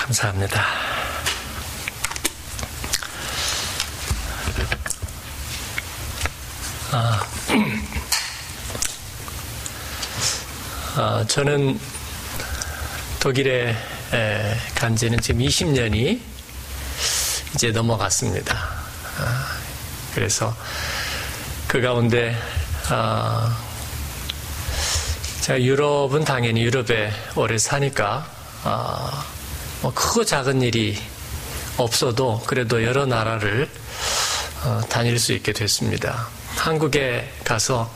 감사합니다. 저는 독일에 간 지는 지금 20년이 이제 넘어갔습니다. 그래서 그 가운데 제가 유럽은 당연히 유럽에 오래 사니까 뭐 크고 작은 일이 없어도 그래도 여러 나라를 다닐 수 있게 됐습니다. 한국에 가서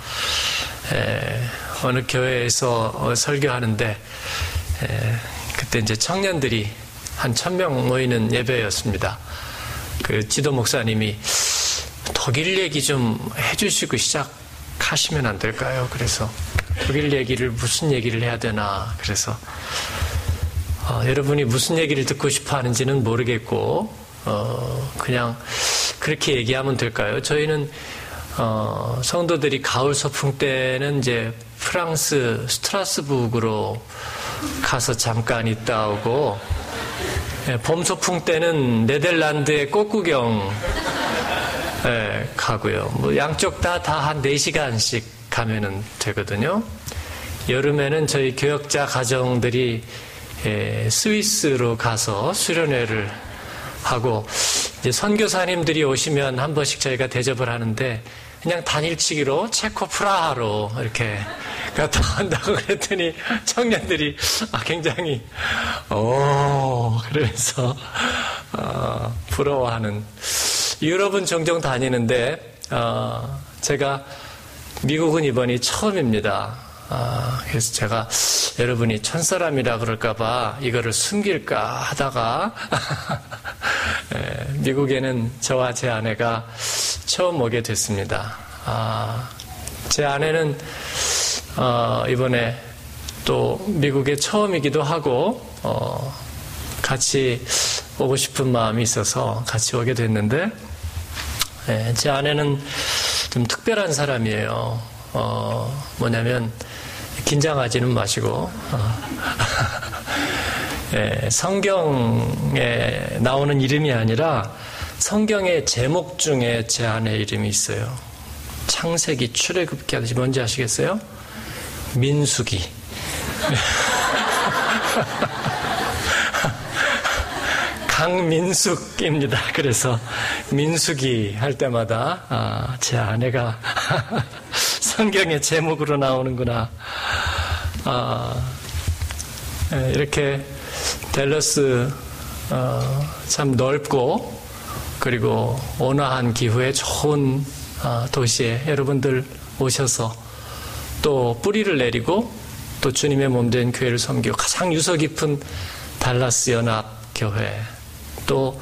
어느 교회에서 설교하는데 그때 이제 청년들이 한 1000명 모이는 예배였습니다. 그 지도 목사님이 독일 얘기 좀 해주시고 시작하시면 안 될까요? 그래서 독일 얘기를 무슨 얘기를 해야 되나 그래서 여러분이 무슨 얘기를 듣고 싶어 하는지는 모르겠고 그냥 그렇게 얘기하면 될까요? 저희는 성도들이 가을 소풍 때는 이제 프랑스 스트라스부르크로 가서 잠깐 있다 오고 봄 소풍 때는 네덜란드의 꽃구경 가고요. 뭐 양쪽 다 한 4시간씩 가면은 되거든요. 여름에는 저희 교역자 가정들이 스위스로 가서 수련회를 하고 이제 선교사님들이 오시면 한 번씩 저희가 대접을 하는데 그냥 단일치기로 체코 프라하로 이렇게 갔다 온다고 그랬더니 청년들이 굉장히 그러면서 부러워하는. 유럽은 종종 다니는데 제가 미국은 이번이 처음입니다. 그래서 제가 여러분이 천사람이라 그럴까봐 이거를 숨길까 하다가 미국에는 저와 제 아내가 처음 오게 됐습니다. 제 아내는 이번에 또 미국에 처음이기도 하고 같이 오고 싶은 마음이 있어서 같이 오게 됐는데 제 아내는 좀 특별한 사람이에요. 뭐냐면 긴장하지는 마시고 성경에 나오는 이름이 아니라 성경의 제목 중에 제 아내 이름이 있어요. 창세기, 출애굽기 하듯이 뭔지 아시겠어요? 민수기. 강민숙입니다. 그래서 민수기 할 때마다 제 아내가 성경의 제목으로 나오는구나. 이렇게 댈러스 참 넓고 그리고 온화한 기후에 좋은 도시에 여러분들 오셔서 또 뿌리를 내리고 또 주님의 몸된 교회를 섬기고 가장 유서 깊은 달라스 연합교회 또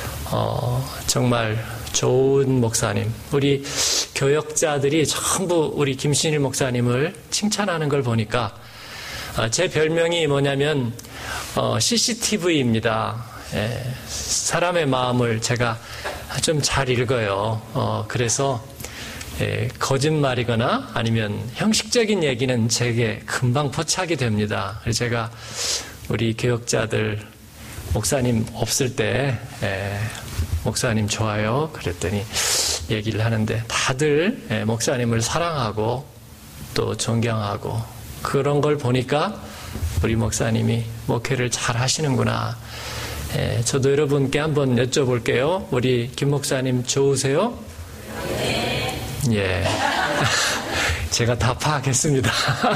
정말 좋은 목사님, 우리 교역자들이 전부 우리 김신일 목사님을 칭찬하는 걸 보니까 제 별명이 뭐냐면 CCTV입니다. 사람의 마음을 제가 좀 잘 읽어요. 그래서 거짓말이거나 아니면 형식적인 얘기는 제게 금방 포착이 됩니다. 그래서 제가 우리 교역자들 목사님 없을 때 목사님 좋아요 그랬더니 얘기를 하는데 다들 목사님을 사랑하고 또 존경하고 그런 걸 보니까 우리 목사님이 목회를 잘 하시는구나. 저도 여러분께 한번 여쭤볼게요. 우리 김 목사님 좋으세요? 네. 예. 제가 다 파악했습니다.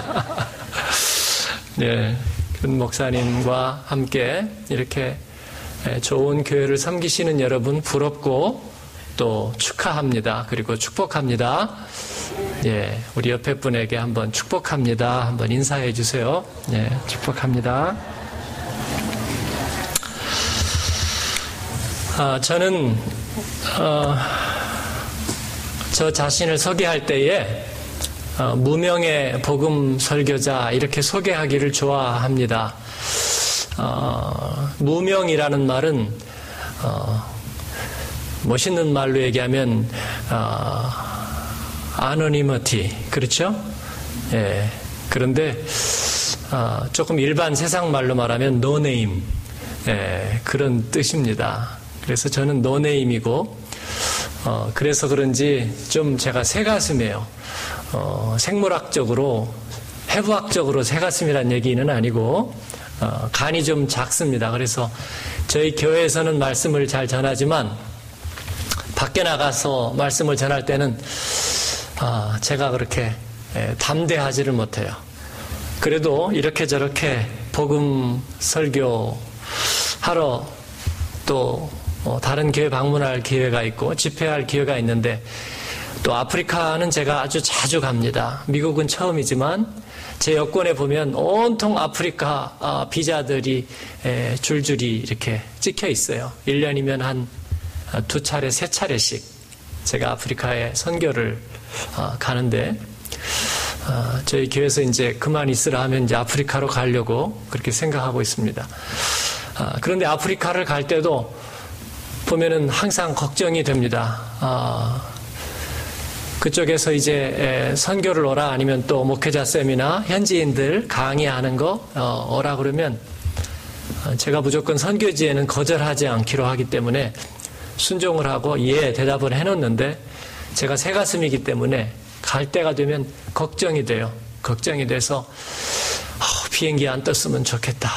네. 김 목사님과 함께 이렇게 좋은 교회를 섬기시는 여러분 부럽고 또 축하합니다. 그리고 축복합니다. 예, 우리 옆에 분에게 한번 축복합니다. 한번 인사해 주세요. 예, 축복합니다. 저는 저 자신을 소개할 때에 무명의 복음 설교자 이렇게 소개하기를 좋아합니다. 무명이라는 말은 멋있는 말로 얘기하면 아노니머티 그렇죠? 예. 그런데 조금 일반 세상 말로 말하면 노네임 그런 뜻입니다. 그래서 저는 노네임이고, 그래서 그런지 좀 제가 새가슴이에요. 생물학적으로, 해부학적으로 새가슴이란 얘기는 아니고, 간이 좀 작습니다. 그래서 저희 교회에서는 말씀을 잘 전하지만, 밖에 나가서 말씀을 전할 때는, 제가 그렇게 담대하지를 못해요. 그래도 이렇게 저렇게 복음 설교하러 또 다른 교회 방문할 기회가 있고 집회할 기회가 있는데 또 아프리카는 제가 아주 자주 갑니다. 미국은 처음이지만 제 여권에 보면 온통 아프리카 비자들이 줄줄이 이렇게 찍혀 있어요. 1년이면 한 2차례, 3차례씩 제가 아프리카에 선교를 가는데 저희 교회에서 이제 그만 있으라 하면 이제 아프리카로 가려고 그렇게 생각하고 있습니다. 그런데 아프리카를 갈 때도 보면은 항상 걱정이 됩니다. 그쪽에서 이제 선교를 오라 아니면 또 목회자 쌤이나 현지인들 강의하는 거 오라 그러면 제가 무조건 선교지에는 거절하지 않기로 하기 때문에 순종을 하고 예 대답을 해놓는데 제가 새가슴이기 때문에 갈 때가 되면 걱정이 돼요. 걱정이 돼서 비행기 안 떴으면 좋겠다.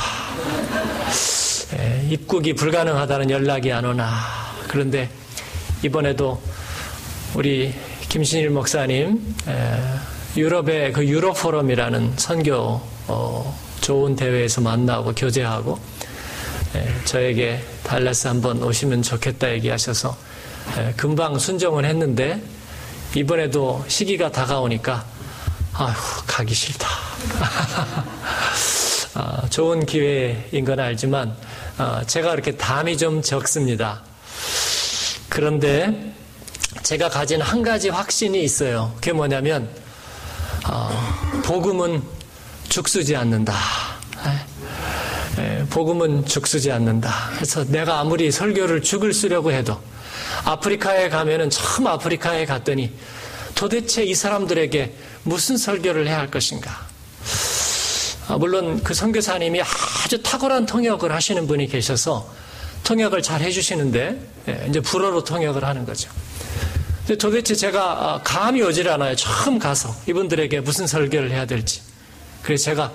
입국이 불가능하다는 연락이 안 오나. 그런데 이번에도 우리 김신일 목사님 유럽의 그 유럽 포럼이라는 선교 좋은 대회에서 만나고 교제하고 저에게 달라스 한번 오시면 좋겠다 얘기하셔서 금방 순종을 했는데 이번에도 시기가 다가오니까 아휴 가기 싫다. 좋은 기회인 건 알지만 제가 그렇게 담이 좀 적습니다. 그런데 제가 가진 한 가지 확신이 있어요. 그게 뭐냐면 복음은 죽쓰지 않는다. 복음은 죽쓰지 않는다. 그래서 내가 아무리 설교를 죽을 쓰려고 해도 아프리카에 가면은 처음 아프리카에 갔더니 도대체 이 사람들에게 무슨 설교를 해야 할 것인가. 물론 그 선교사님이 아주 탁월한 통역을 하시는 분이 계셔서 통역을 잘 해주시는데 이제 불어로 통역을 하는 거죠. 근데 도대체 제가 감이 오질 않아요. 처음 가서 이분들에게 무슨 설교를 해야 될지. 그래서 제가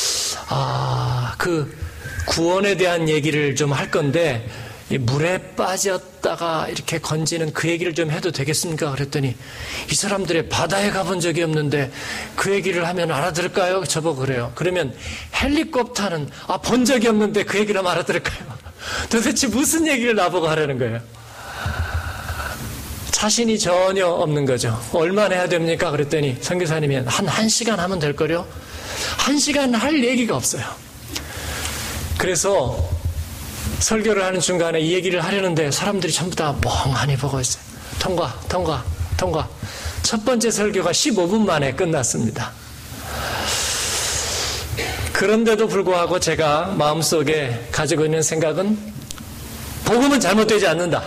그 구원에 대한 얘기를 좀 할 건데 이 물에 빠졌다가 이렇게 건지는 그 얘기를 좀 해도 되겠습니까? 그랬더니 이 사람들의 바다에 가본 적이 없는데 그 얘기를 하면 알아들을까요? 저보고 그래요. 그러면 헬리콥터는 본 적이 없는데 그 얘기를 하면 알아들을까요? 도대체 무슨 얘기를 나보고 하라는 거예요? 자신이 전혀 없는 거죠. 얼마나 해야 됩니까? 그랬더니 선교사님이 한 1시간 하면 될 거요? 1시간 할 얘기가 없어요. 그래서 설교를 하는 중간에 이 얘기를 하려는데 사람들이 전부 다 멍하니 보고 있어요. 통과. 첫 번째 설교가 15분 만에 끝났습니다. 그런데도 불구하고 제가 마음속에 가지고 있는 생각은 복음은 잘못되지 않는다.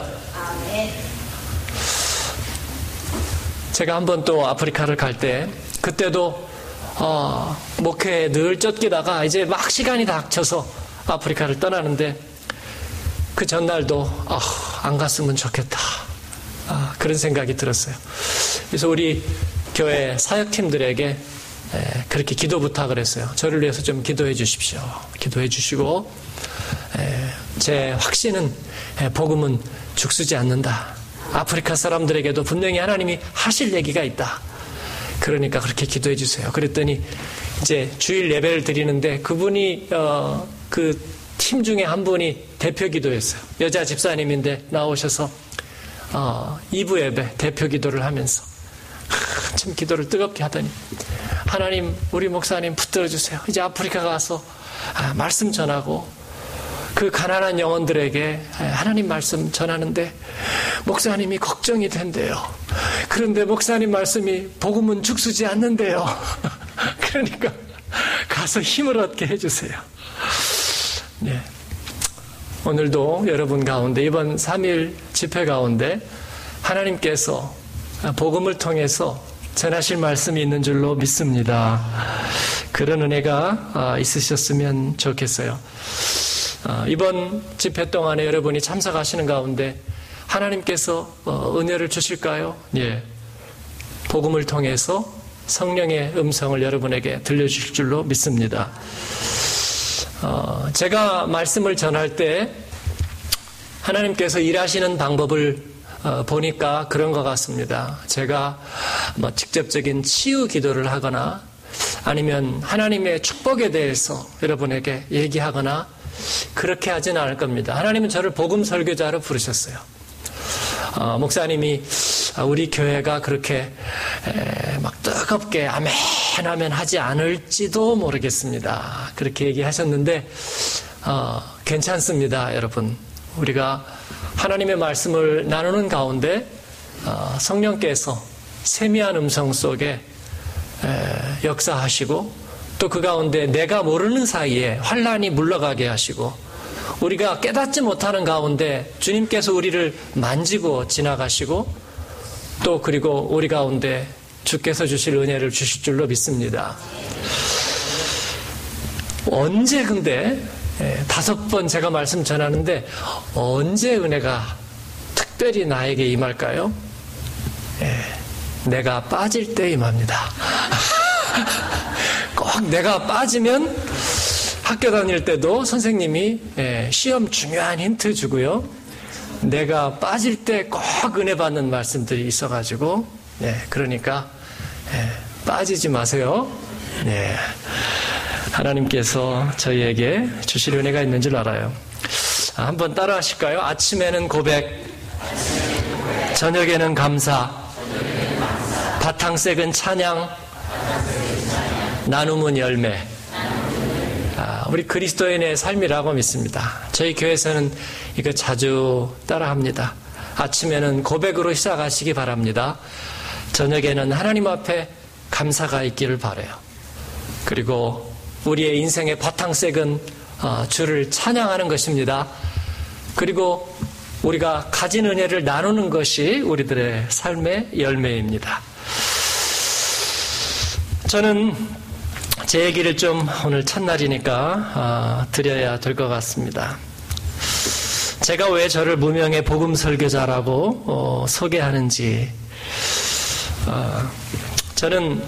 제가 한번 또 아프리카를 갈 때 그때도 목회에 늘 쫓기다가 이제 막 시간이 닥쳐서 아프리카를 떠나는데 그 전날도 안 갔으면 좋겠다. 그런 생각이 들었어요. 그래서 우리 교회 사역팀들에게 그렇게 기도 부탁을 했어요. 저를 위해서 좀 기도해 주십시오. 기도해 주시고 제 확신은 복음은 죽쓰지 않는다. 아프리카 사람들에게도 분명히 하나님이 하실 얘기가 있다. 그러니까 그렇게 기도해 주세요. 그랬더니 이제 주일 예배를 드리는데 그분이 그 팀 중에 한 분이 대표 기도했어요. 여자 집사님인데 나오셔서 2부 예배 대표 기도를 하면서 참 기도를 뜨겁게 하더니 하나님 우리 목사님 붙들어 주세요. 이제 아프리카 가서 말씀 전하고 그 가난한 영혼들에게 하나님 말씀 전하는데 목사님이 걱정이 된대요. 그런데 목사님 말씀이 복음은 죽쓰지 않는데요. 그러니까 가서 힘을 얻게 해주세요. 네. 오늘도 여러분 가운데 이번 3일 집회 가운데 하나님께서 복음을 통해서 전하실 말씀이 있는 줄로 믿습니다. 그런 은혜가 있으셨으면 좋겠어요. 이번 집회 동안에 여러분이 참석하시는 가운데 하나님께서 은혜를 주실까요? 예. 복음을 통해서 성령의 음성을 여러분에게 들려주실 줄로 믿습니다. 제가 말씀을 전할 때 하나님께서 일하시는 방법을 보니까 그런 것 같습니다. 제가 직접적인 치유 기도를 하거나 아니면 하나님의 축복에 대해서 여러분에게 얘기하거나 그렇게 하진 않을 겁니다. 하나님은 저를 복음 설교자로 부르셨어요. 목사님이 우리 교회가 그렇게 막 뜨겁게 아멘 아멘 하지 않을지도 모르겠습니다. 그렇게 얘기하셨는데 괜찮습니다, 여러분. 우리가 하나님의 말씀을 나누는 가운데 성령께서 세미한 음성 속에 역사하시고 또 그 가운데 내가 모르는 사이에 환란이 물러가게 하시고 우리가 깨닫지 못하는 가운데 주님께서 우리를 만지고 지나가시고 또 그리고 우리 가운데 주께서 주실 은혜를 주실 줄로 믿습니다. 언제 근데 5번 제가 말씀 전하는데 언제 은혜가 특별히 나에게 임할까요? 내가 빠질 때 임합니다. 꼭 내가 빠지면 학교 다닐 때도 선생님이 시험 중요한 힌트 주고요. 내가 빠질 때 꼭 은혜 받는 말씀들이 있어가지고 그러니까 빠지지 마세요. 하나님께서 저희에게 주실 은혜가 있는 줄 알아요. 한번 따라 하실까요? 아침에는 고백, 저녁에는 감사, 바탕색은 찬양, 나눔은 열매. 우리 그리스도인의 삶이라고 믿습니다. 저희 교회에서는 이거 자주 따라합니다. 아침에는 고백으로 시작하시기 바랍니다. 저녁에는 하나님 앞에 감사가 있기를 바라요. 그리고 우리의 인생의 바탕색은 주를 찬양하는 것입니다. 그리고 우리가 가진 은혜를 나누는 것이 우리들의 삶의 열매입니다. 저는 제 얘기를 좀 오늘 첫날이니까 드려야 될 것 같습니다. 제가 왜 저를 무명의 복음 설교자라고 소개하는지. 저는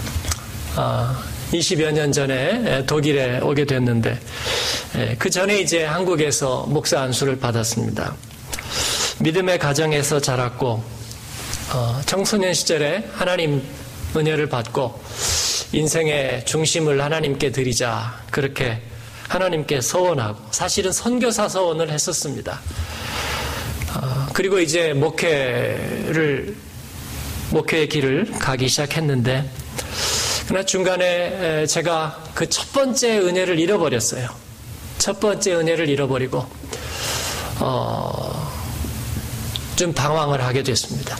20여 년 전에 독일에 오게 됐는데 그 전에 이제 한국에서 목사 안수를 받았습니다. 믿음의 가정에서 자랐고 청소년 시절에 하나님 은혜를 받고 인생의 중심을 하나님께 드리자 그렇게 하나님께 서원하고 사실은 선교사 서원을 했었습니다. 그리고 이제 목회의 길을 가기 시작했는데 그러나 중간에 제가 그 첫 번째 은혜를 잃어버렸어요. 첫 번째 은혜를 잃어버리고 좀 방황을 하게 됐습니다.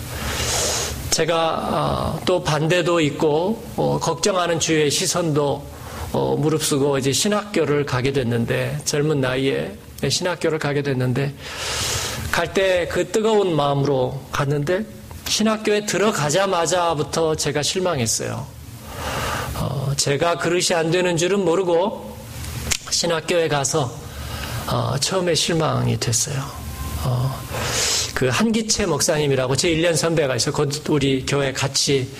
제가 또 반대도 있고 걱정하는 주위의 시선도 무릅쓰고 이제 신학교를 가게 됐는데 젊은 나이에 신학교를 가게 됐는데 갈 때 그 뜨거운 마음으로 갔는데 신학교에 들어가자마자부터 제가 실망했어요. 제가 그릇이 안 되는 줄은 모르고 신학교에 가서 처음에 실망이 됐어요. 그 한기채 목사님이라고 제 1년 선배가 있어요. 우리 교회 같이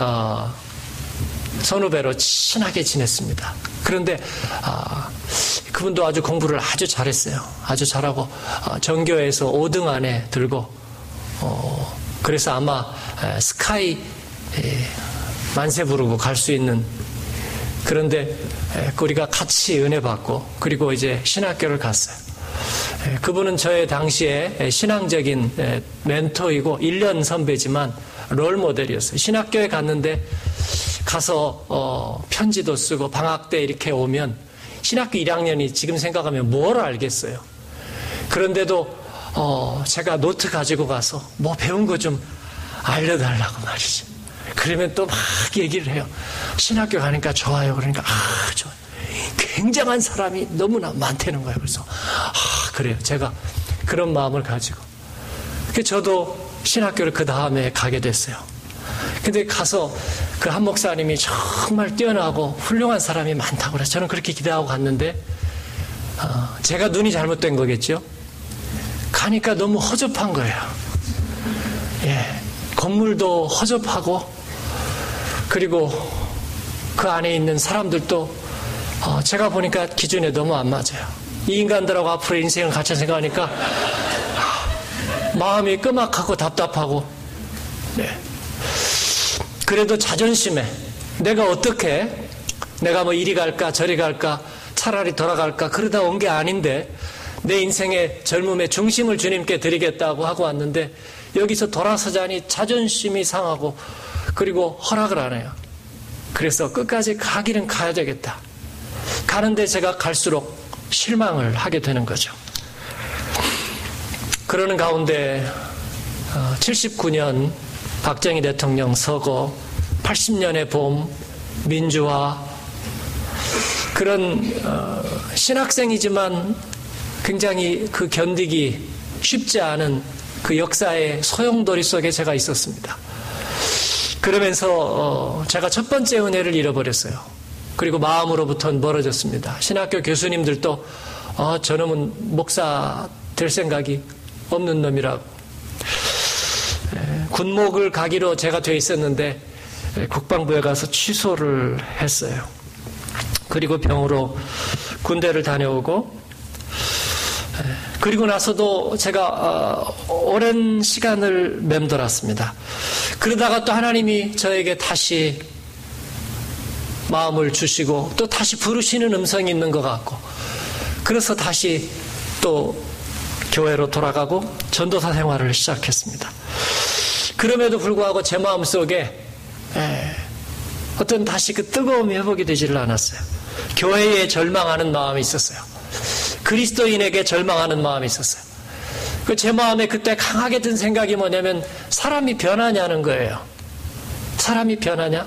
선후배로 친하게 지냈습니다. 그런데 그분도 아주 공부를 아주 잘했어요. 아주 잘하고 전교에서 5등 안에 들고 그래서 아마 스카이 만세 부르고 갈 수 있는. 그런데 우리가 같이 은혜 받고 그리고 이제 신학교를 갔어요. 그분은 저의 당시에 신앙적인 멘토이고 1년 선배지만 롤 모델이었어요. 신학교에 갔는데 가서 편지도 쓰고 방학 때 이렇게 오면 신학교 1학년이 지금 생각하면 뭘 알겠어요. 그런데도 제가 노트 가지고 가서 뭐 배운 거 좀 알려달라고 말이죠. 그러면 또 막 얘기를 해요. 신학교 가니까 좋아요. 그러니까 좋아요. 굉장한 사람이 너무나 많다는 거예요. 그래서 그래요. 제가 그런 마음을 가지고 저도 신학교를 그 다음에 가게 됐어요. 근데 가서 그 한 목사님이 정말 뛰어나고 훌륭한 사람이 많다고 그래서 저는 그렇게 기대하고 갔는데 제가 눈이 잘못된 거겠죠? 가니까 너무 허접한 거예요. 건물도 허접하고, 그리고 그 안에 있는 사람들도 제가 보니까 기준에 너무 안 맞아요. 이 인간들하고 앞으로 인생을 같이 생각하니까 마음이 끄막하고 답답하고, 그래도 자존심에 내가 어떻게, 내가 뭐 이리 갈까 저리 갈까 차라리 돌아갈까 그러다 온 게 아닌데 내 인생의 젊음의 중심을 주님께 드리겠다고 하고 왔는데 여기서 돌아서자니 자존심이 상하고, 그리고 허락을 안 해요. 그래서 끝까지 가기는 가야 되겠다. 가는데 제가 갈수록 실망을 하게 되는 거죠. 그러는 가운데 79년 박정희 대통령 서거, 80년의 봄, 민주화, 그런 신학생이지만 굉장히 그 견디기 쉽지 않은 그 역사의 소용돌이 속에 제가 있었습니다. 그러면서 제가 첫 번째 은혜를 잃어버렸어요. 그리고 마음으로부터는 멀어졌습니다. 신학교 교수님들도 저놈은 목사 될 생각이 없는 놈이라고. 군목을 가기로 제가 돼 있었는데 국방부에 가서 취소를 했어요. 그리고 병으로 군대를 다녀오고, 그리고 나서도 제가 오랜 시간을 맴돌았습니다. 그러다가 또 하나님이 저에게 다시 마음을 주시고 또 다시 부르시는 음성이 있는 것 같고, 그래서 다시 또 교회로 돌아가고 전도사 생활을 시작했습니다. 그럼에도 불구하고 제 마음속에 어떤 다시 그 뜨거움이 회복이 되지를 않았어요. 교회에 절망하는 마음이 있었어요. 그리스도인에게 절망하는 마음이 있었어요. 제 마음에 그때 강하게 든 생각이 뭐냐면 사람이 변하냐는 거예요. 사람이 변하냐?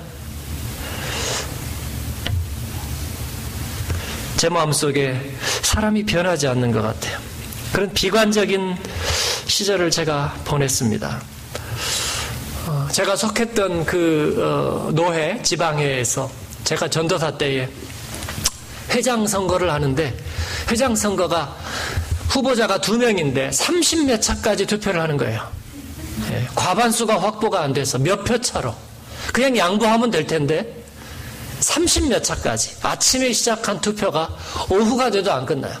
제 마음속에 사람이 변하지 않는 것 같아요. 그런 비관적인 시절을 제가 보냈습니다. 제가 속했던 그 노회, 지방회에서 제가 전도사 때에 회장 선거를 하는데, 회장 선거가 후보자가 2명인데 30몇 차까지 투표를 하는 거예요. 과반수가 확보가 안 돼서 몇 표 차로. 그냥 양보하면 될 텐데 30몇 차까지. 아침에 시작한 투표가 오후가 돼도 안 끝나요.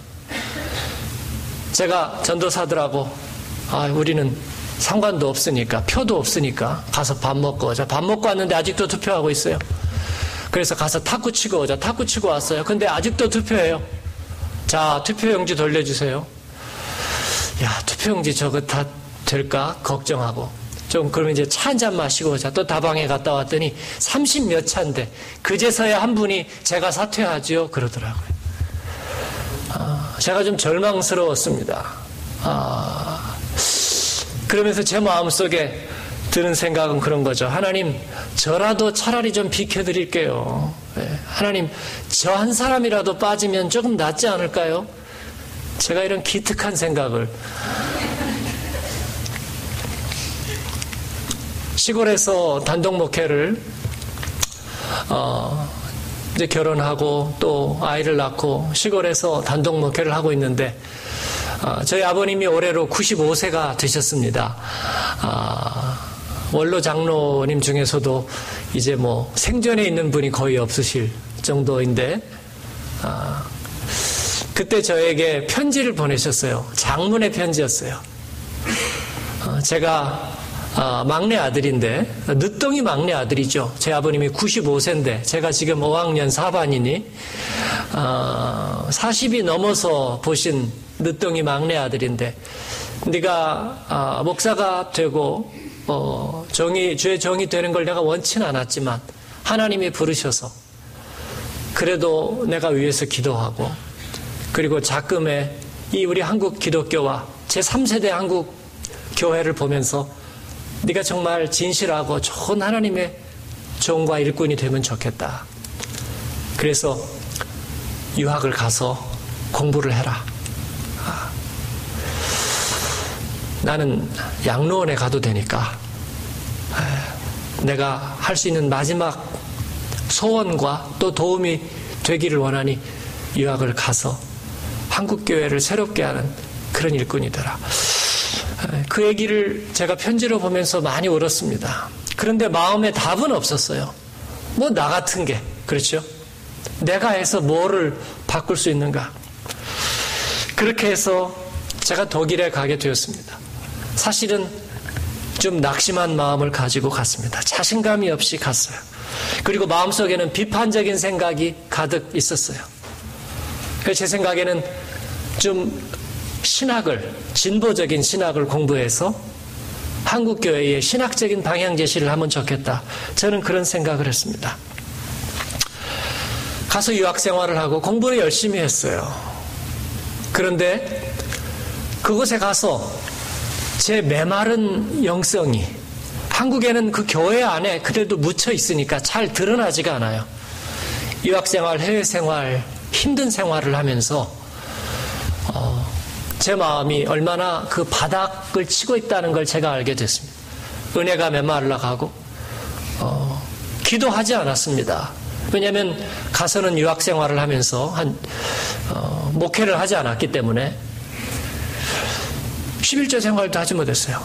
제가 전도사들하고 우리는 상관도 없으니까, 표도 없으니까 가서 밥 먹고 오자. 밥 먹고 왔는데 아직도 투표하고 있어요. 그래서 가서 탁구 치고 오자. 탁구 치고 왔어요. 근데 아직도 투표해요. 자, 투표용지 돌려주세요. 야, 투표용지 저거 다 될까? 걱정하고. 좀 그러면 이제 차 한잔 마시고 오자. 또 다방에 갔다 왔더니 30몇 차인데 그제서야 한 분이 제가 사퇴하지요? 그러더라고요. 제가 좀 절망스러웠습니다. 그러면서 제 마음속에 드는 생각은 그런 거죠. 하나님, 저라도 차라리 좀 비켜드릴게요. 하나님, 저 한 사람이라도 빠지면 조금 낫지 않을까요? 제가 이런 기특한 생각을. 시골에서 단독 목회를 이제 결혼하고 또 아이를 낳고 시골에서 단독 목회를 하고 있는데, 저희 아버님이 올해로 95세가 되셨습니다. 원로 장로님 중에서도 이제 뭐 생전에 있는 분이 거의 없으실 정도인데, 그때 저에게 편지를 보내셨어요. 장문의 편지였어요. 제가 막내 아들인데, 늦둥이 막내 아들이죠. 제 아버님이 95세인데 제가 지금 5학년 4반이니 40이 넘어서 보신 늦둥이 막내 아들인데, 네가 목사가 되고 주의 정이 되는 걸 내가 원치는 않았지만 하나님이 부르셔서 그래도 내가 위해서 기도하고, 그리고 작금에 이 우리 한국 기독교와 제3세대 한국 교회를 보면서 네가 정말 진실하고 좋은 하나님의 종과 일꾼이 되면 좋겠다. 그래서 유학을 가서 공부를 해라. 나는 양로원에 가도 되니까 내가 할 수 있는 마지막 소원과 또 도움이 되기를 원하니 유학을 가서 한국교회를 새롭게 하는 그런 일꾼이더라. 그 얘기를 제가 편지로 보면서 많이 울었습니다. 그런데 마음에 답은 없었어요. 뭐 나 같은 게, 그렇죠? 내가 해서 뭐를 바꿀 수 있는가? 그렇게 해서 제가 독일에 가게 되었습니다. 사실은 좀 낙심한 마음을 가지고 갔습니다. 자신감이 없이 갔어요. 그리고 마음속에는 비판적인 생각이 가득 있었어요. 그래서 제 생각에는 좀 진보적인 신학을 공부해서 한국교회의 신학적인 방향 제시를 하면 좋겠다. 저는 그런 생각을 했습니다. 가서 유학 생활을 하고 공부를 열심히 했어요. 그런데 그곳에 가서 제 메마른 영성이 한국에는 그 교회 안에 그래도 묻혀 있으니까 잘 드러나지가 않아요. 유학 생활, 해외 생활, 힘든 생활을 하면서 제 마음이 얼마나 그 바닥을 치고 있다는 걸 제가 알게 됐습니다. 은혜가 메말라 가고 기도하지 않았습니다. 왜냐하면 가서는 유학 생활을 하면서 목회를 하지 않았기 때문에 11조 생활도 하지 못했어요.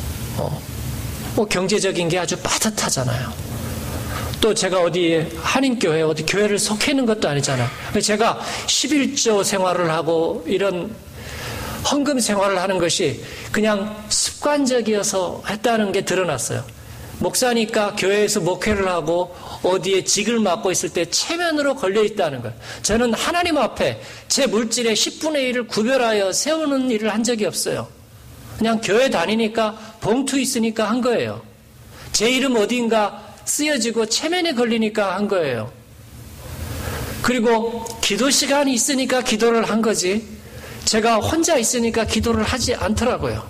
경제적인 게 아주 빠듯하잖아요. 또 제가 어디 한인교회 어디 교회를 속해 있는 것도 아니잖아요. 제가 11조 생활을 하고 이런 헌금 생활을 하는 것이 그냥 습관적이어서 했다는 게 드러났어요. 목사니까 교회에서 목회를 하고 어디에 직을 맡고 있을 때 체면으로 걸려 있다는 걸. 저는 하나님 앞에 제 물질의 10분의 1을 구별하여 세우는 일을 한 적이 없어요. 그냥 교회 다니니까 봉투 있으니까 한 거예요. 제 이름 어딘가 쓰여지고 체면에 걸리니까 한 거예요. 그리고 기도 시간이 있으니까 기도를 한 거지 제가 혼자 있으니까 기도를 하지 않더라고요.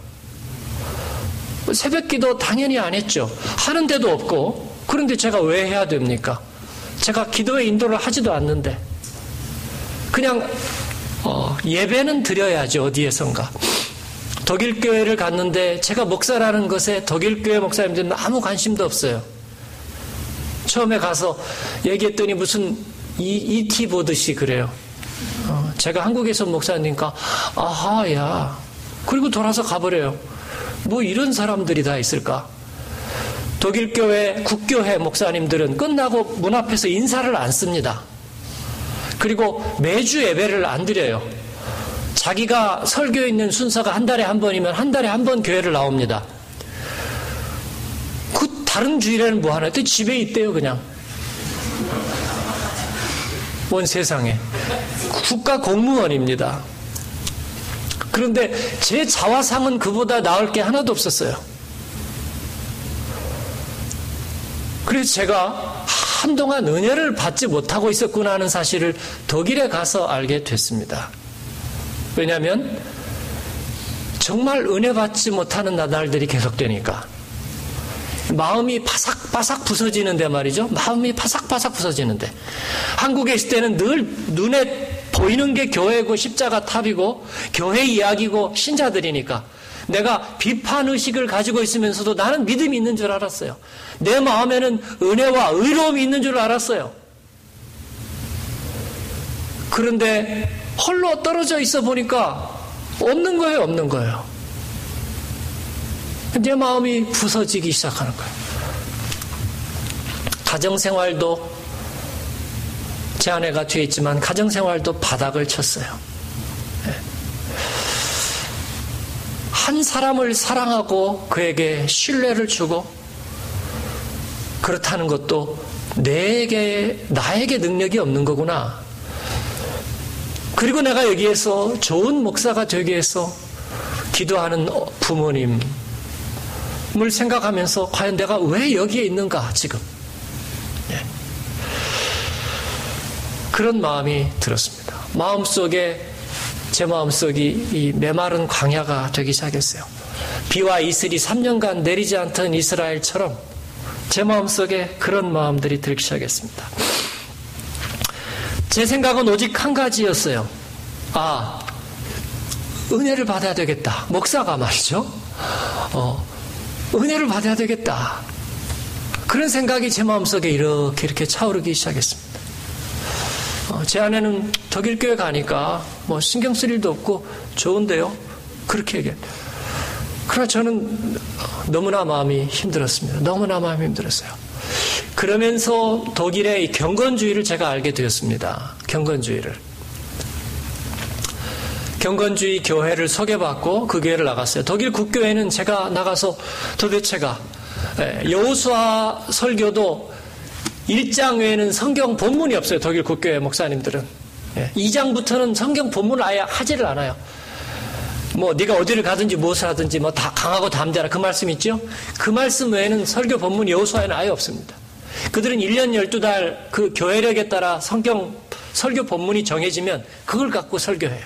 새벽 기도 당연히 안 했죠. 하는 데도 없고 그런데 제가 왜 해야 됩니까? 제가 기도에 인도를 하지도 않는데 그냥 예배는 드려야죠. 어디에선가. 독일 교회를 갔는데 제가 목사라는 것에 독일 교회 목사님들은 아무 관심도 없어요. 처음에 가서 얘기했더니 무슨 ET 보듯이 그래요. 제가 한국에서 목사니까 아하야. 그리고 돌아서 가버려요. 뭐 이런 사람들이 다 있을까? 독일 교회 국교회 목사님들은 끝나고 문 앞에서 인사를 안 씁니다. 그리고 매주 예배를 안 드려요. 자기가 설교 있는 순서가 한 달에 한 번이면 한 달에 한 번 교회를 나옵니다. 그 다른 주일에는 뭐 하나? 또 집에 있대요 그냥. 온 세상에. 국가 공무원입니다. 그런데 제 자화상은 그보다 나을 게 하나도 없었어요. 그래서 제가 한동안 은혜를 받지 못하고 있었구나 하는 사실을 독일에 가서 알게 됐습니다. 왜냐하면 정말 은혜 받지 못하는 나날들이 계속되니까 마음이 바삭바삭 부서지는데 말이죠. 마음이 바삭바삭 부서지는데 한국에 있을 때는 늘 눈에 보이는 게 교회고 십자가 탑이고 교회 이야기고 신자들이니까 내가 비판의식을 가지고 있으면서도 나는 믿음이 있는 줄 알았어요. 내 마음에는 은혜와 의로움이 있는 줄 알았어요. 그런데 홀로 떨어져 있어 보니까 없는 거예요. 없는 거예요. 내 마음이 부서지기 시작하는 거예요. 가정생활도 제 아내가 뒤에 있지만 가정생활도 바닥을 쳤어요. 한 사람을 사랑하고 그에게 신뢰를 주고 그렇다는 것도 나에게 능력이 없는 거구나. 그리고 내가 여기에서 좋은 목사가 되기 위해서 기도하는 부모님을 생각하면서 과연 내가 왜 여기에 있는가 지금. 그런 마음이 들었습니다. 제 마음속이 이 메마른 광야가 되기 시작했어요. 비와 이슬이 3년간 내리지 않던 이스라엘처럼 제 마음속에 그런 마음들이 들기 시작했습니다. 제 생각은 오직 한 가지였어요. 은혜를 받아야 되겠다. 목사가 말이죠. 은혜를 받아야 되겠다. 그런 생각이 제 마음속에 이렇게 차오르기 시작했습니다. 제 아내는 독일 교회 가니까 뭐 신경 쓸 일도 없고 좋은데요. 그렇게 얘기해요. 그러나 저는 너무나 마음이 힘들었습니다. 너무나 마음이 힘들었어요. 그러면서 독일의 이 경건주의를 제가 알게 되었습니다. 경건주의를. 경건주의 교회를 소개받고 그 교회를 나갔어요. 독일 국교회는 제가 나가서 도대체가 여호수아 설교도 1장 외에는 성경 본문이 없어요. 독일 국교회 목사님들은. 2장부터는 성경 본문을 아예 하지를 않아요. 뭐 네가 어디를 가든지 무엇을 하든지 뭐 다 강하고 담대하라 그 말씀 있죠? 그 말씀 외에는 설교 본문 여호수아에는 아예 없습니다. 그들은 1년 12달 그 교회력에 따라 성경 설교 본문이 정해지면 그걸 갖고 설교해요.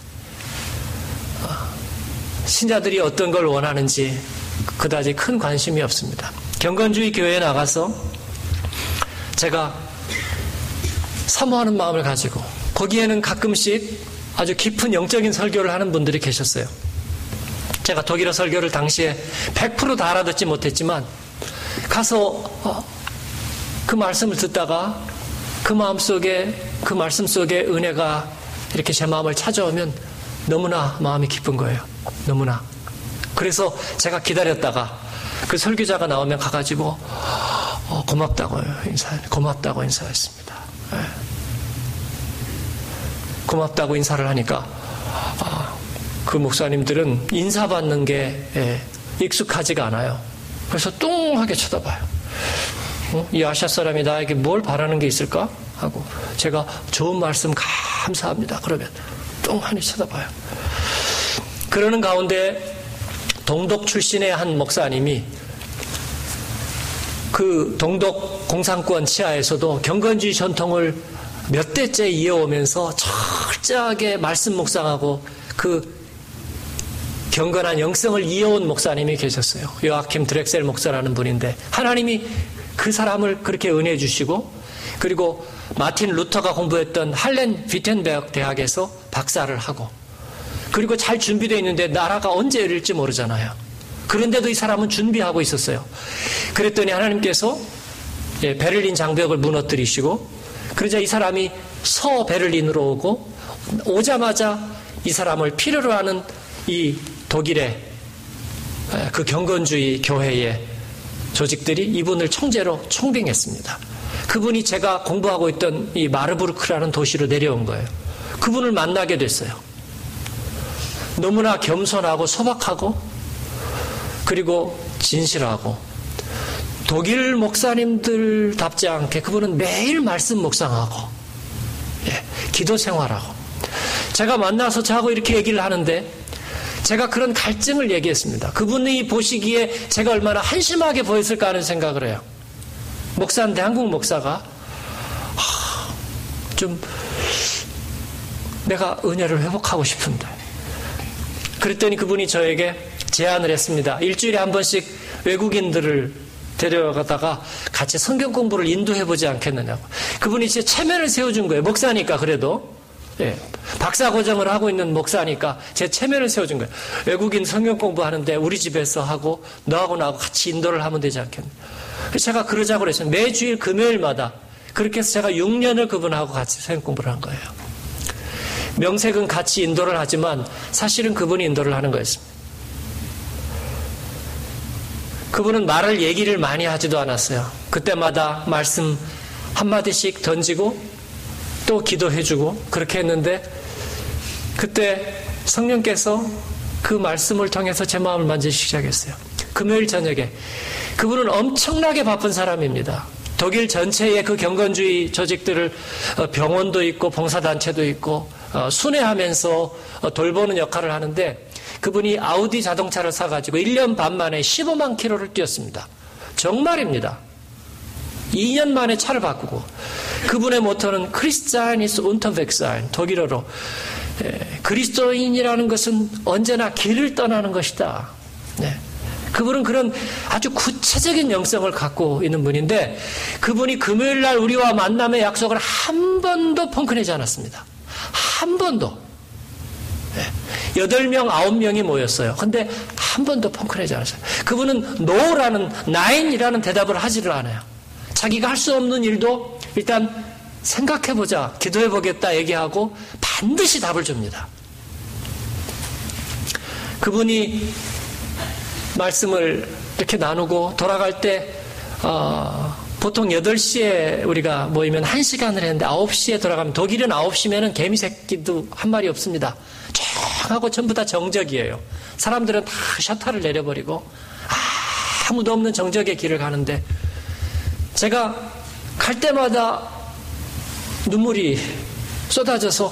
신자들이 어떤 걸 원하는지 그다지 큰 관심이 없습니다. 경건주의 교회에 나가서 제가 사모하는 마음을 가지고 거기에는 가끔씩 아주 깊은 영적인 설교를 하는 분들이 계셨어요. 제가 독일어 설교를 당시에 100% 다 알아듣지 못했지만 가서 그 말씀을 듣다가 그 마음속에 그 말씀 속에 은혜가 이렇게 제 마음을 찾아오면 너무나 마음이 기쁜 거예요. 너무나. 그래서 제가 기다렸다가 그 설교자가 나오면 가가지고 고맙다고 인사했습니다. 네. 고맙다고 인사를 하니까 그 목사님들은 인사받는 게 익숙하지가 않아요. 그래서 뚱하게 쳐다봐요. 이 아시아 사람이 나에게 뭘 바라는 게 있을까? 하고 제가 좋은 말씀 감사합니다. 그러면 뚱하니 쳐다봐요. 그러는 가운데 동독 출신의 한 목사님이 그 동독 공산권 치하에서도 경건주의 전통을 몇 대째 이어오면서 철저하게 말씀 묵상하고 그 경건한 영성을 이어온 목사님이 계셨어요. 요아킴 드렉셀 목사라는 분인데 하나님이 그 사람을 그렇게 은혜해 주시고 그리고 마틴 루터가 공부했던 할렌 비텐베르크 대학에서 박사를 하고 그리고 잘 준비되어 있는데 나라가 언제 열릴지 모르잖아요. 그런데도 이 사람은 준비하고 있었어요. 그랬더니 하나님께서 베를린 장벽을 무너뜨리시고 그러자 이 사람이 서베를린으로 오고 오자마자 이 사람을 필요로 하는 이 독일의 그 경건주의 교회의 조직들이 이분을 총재로 총빙했습니다. 그분이 제가 공부하고 있던 이 마르부르크라는 도시로 내려온 거예요. 그분을 만나게 됐어요. 너무나 겸손하고 소박하고 그리고 진실하고 독일 목사님들답지 않게 그분은 매일 말씀 묵상하고 기도 생활하고 제가 만나서 저하고 이렇게 얘기를 하는데 제가 그런 갈증을 얘기했습니다. 그분이 보시기에 제가 얼마나 한심하게 보였을까 하는 생각을 해요. 목사인데 한국 목사가 좀 내가 은혜를 회복하고 싶은데 그랬더니 그분이 저에게 제안을 했습니다. 일주일에 한 번씩 외국인들을 데려가다가 같이 성경 공부를 인도해보지 않겠느냐고. 그분이 제 체면을 세워준 거예요. 목사니까 그래도. 박사 과정을 하고 있는 목사니까 제 체면을 세워준 거예요. 외국인 성경 공부하는데 우리 집에서 하고 너하고 나하고 같이 인도를 하면 되지 않겠냐. 제가 그러자고 그랬어요. 매주일 금요일마다. 그렇게 해서 제가 6년을 그분하고 같이 성경 공부를 한 거예요. 명색은 같이 인도를 하지만 사실은 그분이 인도를 하는 거였습니다. 그분은 말을 얘기를 많이 하지도 않았어요. 그때마다 말씀 한마디씩 던지고 또 기도해주고 그렇게 했는데 그때 성령께서 그 말씀을 통해서 제 마음을 만지시기 시작했어요. 금요일 저녁에. 그분은 엄청나게 바쁜 사람입니다. 독일 전체의 그 경건주의 조직들을 병원도 있고 봉사단체도 있고 순회하면서 돌보는 역할을 하는데 그분이 아우디 자동차를 사가지고 1년 반 만에 15만 킬로를 뛰었습니다. 정말입니다. 2년 만에 차를 바꾸고 그분의 모토는 크리스찬 이스 운터백사인 독일어로 그리스도인이라는 것은 언제나 길을 떠나는 것이다. 네. 그분은 그런 아주 구체적인 영성을 갖고 있는 분인데 그분이 금요일날 우리와 만남의 약속을 한 번도 펑크내지 않았습니다. 한 번도. 8명, 9명이 모였어요. 근데 한 번도 펑크내지 않았어요. 그분은 no라는, nine이라는 대답을 하지를 않아요. 자기가 할 수 없는 일도 일단 생각해보자, 기도해보겠다 얘기하고 반드시 답을 줍니다. 그분이 말씀을 이렇게 나누고 돌아갈 때 보통 8시에 우리가 모이면 1시간을 했는데 9시에 돌아가면, 독일은 9시면은 개미 새끼도 한 마리 없습니다. 쫙하고 전부 다 정적이에요. 사람들은 다 셔터를 내려버리고 아무도 없는 정적의 길을 가는데, 제가 갈 때마다 눈물이 쏟아져서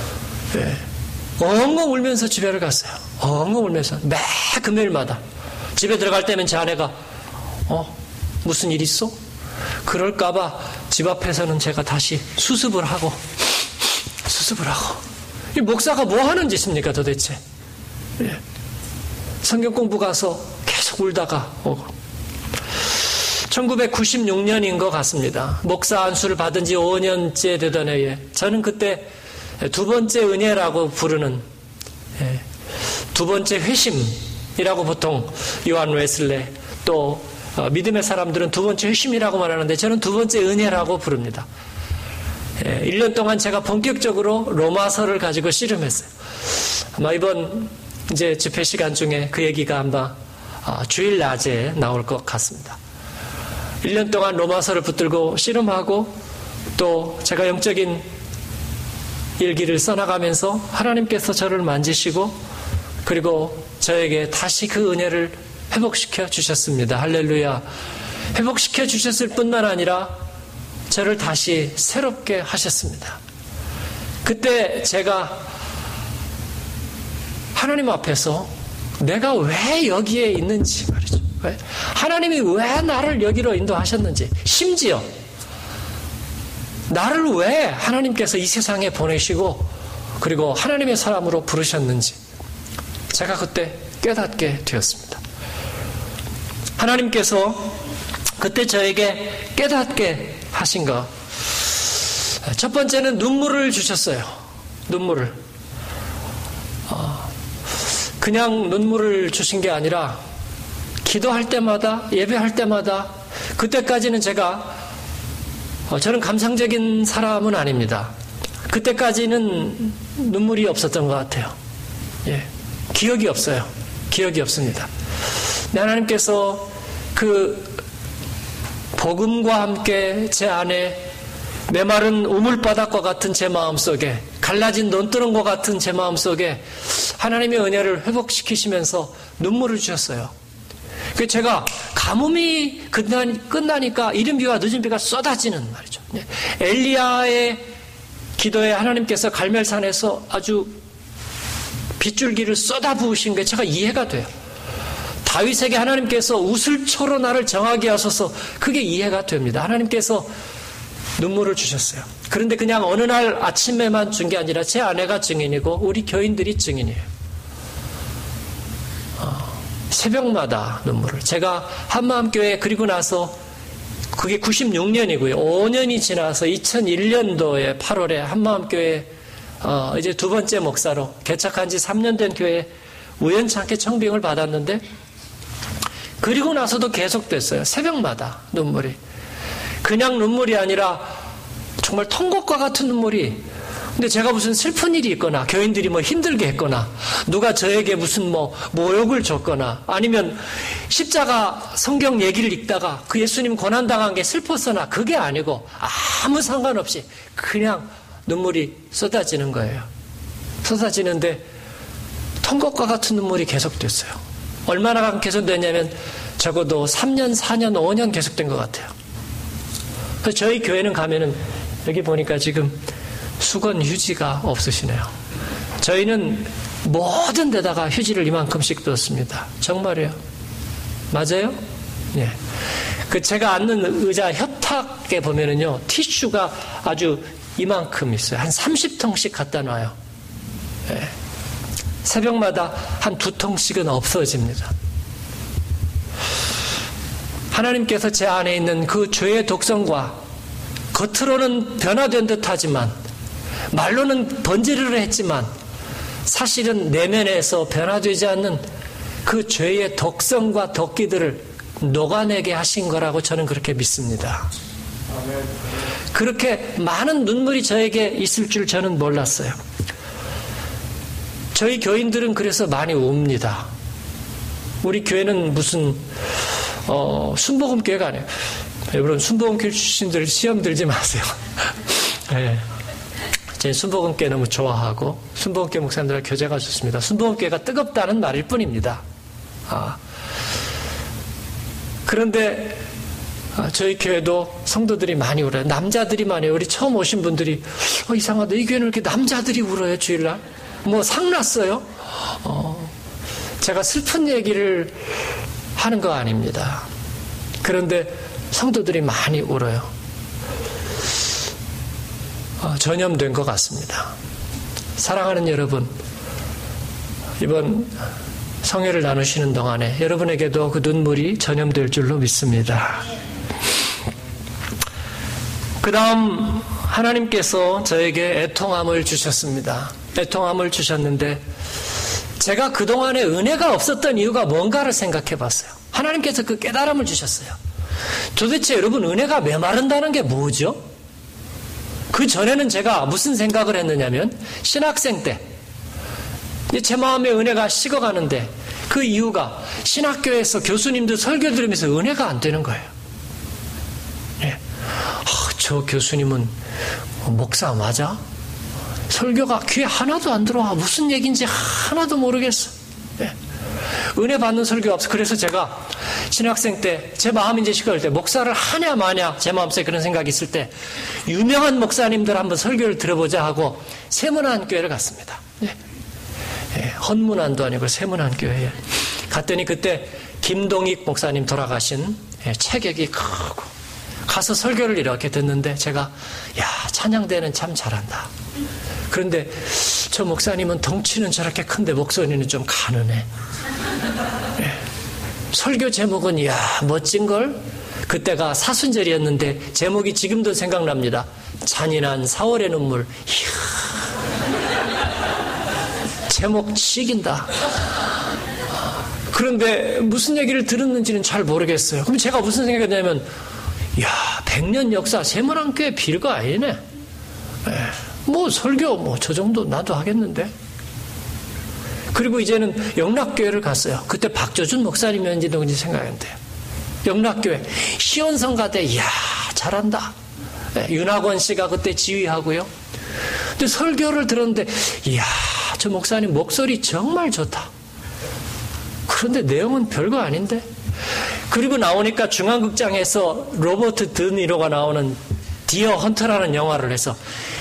엉엉 울면서 집에를 갔어요. 엉엉 울면서 매 금요일마다 집에 들어갈 때면 제 아내가 무슨 일 있어? 그럴까봐 집 앞에서는 제가 다시 수습을 하고 이 목사가 뭐 하는 짓입니까 도대체? 성경 공부 가서 계속 울다가 오고, 1996년인 것 같습니다. 목사 안수를 받은 지 5년째 되던 해에 저는 그때 두 번째 은혜라고 부르는, 두 번째 회심이라고 보통 요한 웨슬레 또 믿음의 사람들은 두 번째 회심이라고 말하는데, 저는 두 번째 은혜라고 부릅니다. 1년 동안 제가 본격적으로 로마서를 가지고 씨름했어요. 아마 이번 이제 집회 시간 중에 그 얘기가 아마 주일 낮에 나올 것 같습니다. 1년 동안 로마서를 붙들고 씨름하고, 또 제가 영적인 일기를 써나가면서 하나님께서 저를 만지시고, 그리고 저에게 다시 그 은혜를 회복시켜 주셨습니다. 할렐루야. 회복시켜 주셨을 뿐만 아니라 저를 다시 새롭게 하셨습니다. 그때 제가 하나님 앞에서 내가 왜 여기에 있는지 말이죠. 하나님이 왜 나를 여기로 인도하셨는지, 심지어 나를 왜 하나님께서 이 세상에 보내시고 그리고 하나님의 사람으로 부르셨는지 제가 그때 깨닫게 되었습니다. 하나님께서 그때 저에게 깨닫게 하신 것, 첫 번째는 눈물을 주셨어요. 눈물을. 그냥 눈물을 주신 게 아니라 기도할 때마다, 예배할 때마다, 그때까지는 저는 감상적인 사람은 아닙니다. 그때까지는 눈물이 없었던 것 같아요. 기억이 없어요. 기억이 없습니다. 하나님께서 그 복음과 함께 제 안에 메마른 우물바닥과 같은 제 마음속에, 갈라진 논두렁과 같은 제 마음속에 하나님의 은혜를 회복시키시면서 눈물을 주셨어요. 제가 가뭄이 끝나니까 이른 비와 늦은 비가 쏟아지는 말이죠. 엘리야의 기도에 하나님께서 갈멜산에서 아주 빗줄기를 쏟아부으신 게 제가 이해가 돼요. 다윗에게 하나님께서 우슬초로 나를 정하게 하셔서 그게 이해가 됩니다. 하나님께서 눈물을 주셨어요. 그런데 그냥 어느 날 아침에만 준 게 아니라 제 아내가 증인이고 우리 교인들이 증인이에요. 새벽마다 눈물을. 제가 한마음교회, 그리고 나서 그게 96년이고요. 5년이 지나서 2001년도에 8월에 한마음교회 이제 두 번째 목사로 개척한 지 3년 된 교회에 우연찮게 청빙을 받았는데, 그리고 나서도 계속됐어요. 새벽마다 눈물이. 그냥 눈물이 아니라 정말 통곡과 같은 눈물이. 근데 제가 무슨 슬픈 일이 있거나, 교인들이 힘들게 했거나, 누가 저에게 무슨 모욕을 줬거나, 아니면 십자가 성경 얘기를 읽다가 그 예수님 고난당한 게 슬펐거나, 그게 아니고 아무 상관없이 그냥 눈물이 쏟아지는 거예요. 쏟아지는데 통곡과 같은 눈물이 계속됐어요. 얼마나 계속됐냐면 적어도 3년, 4년, 5년 계속된 것 같아요. 그래서 저희 교회는 가면은 여기 보니까 지금 수건 휴지가 없으시네요. 저희는 모든 데다가 휴지를 이만큼씩 넣습니다. 정말이에요. 맞아요? 예. 제가 앉는 의자 협탁에 보면은요, 티슈가 아주 이만큼 있어요. 한 30통씩 갖다 놔요. 예. 새벽마다 한 2통씩은 없어집니다. 하나님께서 제 안에 있는 그 죄의 독성과 겉으로는 변화된 듯 하지만, 말로는 번지르르 했지만 사실은 내면에서 변화되지 않는 그 죄의 독성과 덕기들을 녹아내게 하신 거라고 저는 그렇게 믿습니다. 그렇게 많은 눈물이 저에게 있을 줄 저는 몰랐어요. 저희 교인들은 그래서 많이 웁니다. 우리 교회는 무슨 순복음 교회가 아니에요. 여러분 순복음 교회 출신들 시험 들지 마세요. 네. 제 순복음 교회 너무 좋아하고 순복음 교회 목사님들과 교제가 좋습니다. 순복음 교회가 뜨겁다는 말일 뿐입니다. 그런데 저희 교회도 성도들이 많이 울어요. 남자들이 많이 울어요. 우리 처음 오신 분들이 이상하다. 이 교회는 이렇게 남자들이 울어요. 주일날. 뭐 상났어요? 제가 슬픈 얘기를 하는 거 아닙니다. 그런데 성도들이 많이 울어요. 전염된 것 같습니다. 사랑하는 여러분, 이번 성회를 나누시는 동안에 여러분에게도 그 눈물이 전염될 줄로 믿습니다. 그 다음 하나님께서 저에게 애통함을 주셨습니다. 애통함을 주셨는데 제가 그동안에 은혜가 없었던 이유가 뭔가를 생각해 봤어요. 하나님께서 그 깨달음을 주셨어요. 도대체 여러분 은혜가 메마른다는 게 뭐죠? 그 전에는 제가 무슨 생각을 했느냐면 신학생 때 제 마음에 은혜가 식어가는데 그 이유가 신학교에서 교수님들 설교 들으면서 은혜가 안 되는 거예요. 네. 저 교수님은 목사 맞아? 설교가 귀에 하나도 안 들어와. 무슨 얘기인지 하나도 모르겠어. 네. 은혜 받는 설교가 없어. 그래서 제가 신학생 때 제 마음이 이제 식을 때 목사를 하냐 마냐 제 마음속에 그런 생각이 있을 때 유명한 목사님들 한번 설교를 들어보자 하고 세문안교회를 갔습니다. 네. 네. 헌문안도 아니고 세문안교회에 갔더니 그때 김동익 목사님 돌아가신 체격이 크고 가서 설교를 이렇게 듣는데 제가 찬양대는 참 잘한다. 그런데 저 목사님은 덩치는 저렇게 큰데 목소리는 좀 가느네. 네. 설교 제목은 멋진걸? 그때가 사순절이었는데 제목이 지금도 생각납니다. 잔인한 4월의 눈물. 제목 치긴다. 그런데 무슨 얘기를 들었는지는 잘 모르겠어요. 그럼 제가 무슨 생각했냐면 100년 역사 세문안교회 빌거 아니네. 뭐 설교 저 정도 나도 하겠는데. 그리고 이제는 영락교회를 갔어요. 그때 박조준 목사님이었는지 누군지 생각했는데요. 영락교회 시온성가대 잘한다. 윤학원 씨가 그때 지휘하고요. 근데 설교를 들었는데 저 목사님 목소리 정말 좋다. 그런데 내용은 별거 아닌데. 그리고 나오니까 중앙극장에서 로버트 드니로가 나오는 디어 헌터라는 영화를 해서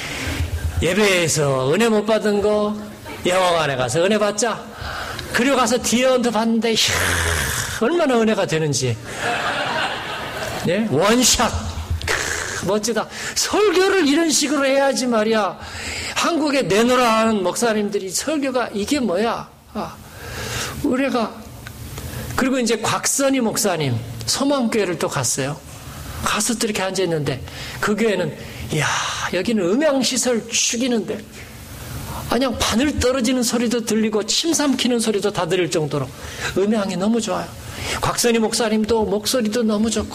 예배에서 은혜 못 받은 거 영화관에 가서 은혜 받자. 그리고 가서 디어 헌터 봤는데 얼마나 은혜가 되는지. 네? 원샷. 멋지다. 설교를 이런 식으로 해야지 말이야. 한국에 내놓으라 하는 목사님들이 설교가 이게 뭐야. 은혜가. 그리고 이제 곽선희 목사님 소망교회를 또 갔어요. 가서 또 이렇게 앉아있는데 그 교회는 여기는 음향시설 죽이는데 그냥 바늘 떨어지는 소리도 들리고 침 삼키는 소리도 다 들릴 정도로 음향이 너무 좋아요. 곽선희 목사님도 목소리도 너무 좋고.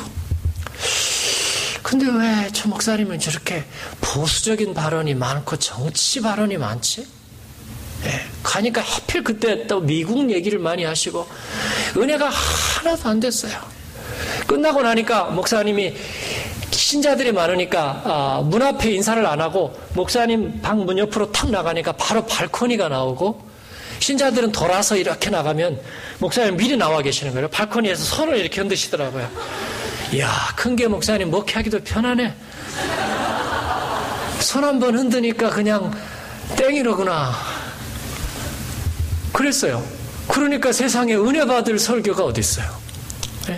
근데 왜 저 목사님은 저렇게 보수적인 발언이 많고 정치 발언이 많지? 가니까 하필 그때 또 미국 얘기를 많이 하시고 은혜가 하나도 안 됐어요. 끝나고 나니까 목사님이 신자들이 많으니까 문 앞에 인사를 안 하고 목사님 방 문 옆으로 탁 나가니까 바로 발코니가 나오고 신자들은 돌아서 이렇게 나가면 목사님 미리 나와 계시는 거예요. 발코니에서 손을 이렇게 흔드시더라고요. 큰 게 목사님 목회하기도 편하네. 손 한번 흔드니까 그냥 땡이로구나. 그랬어요. 그러니까 세상에 은혜 받을 설교가 어디 있어요? 네?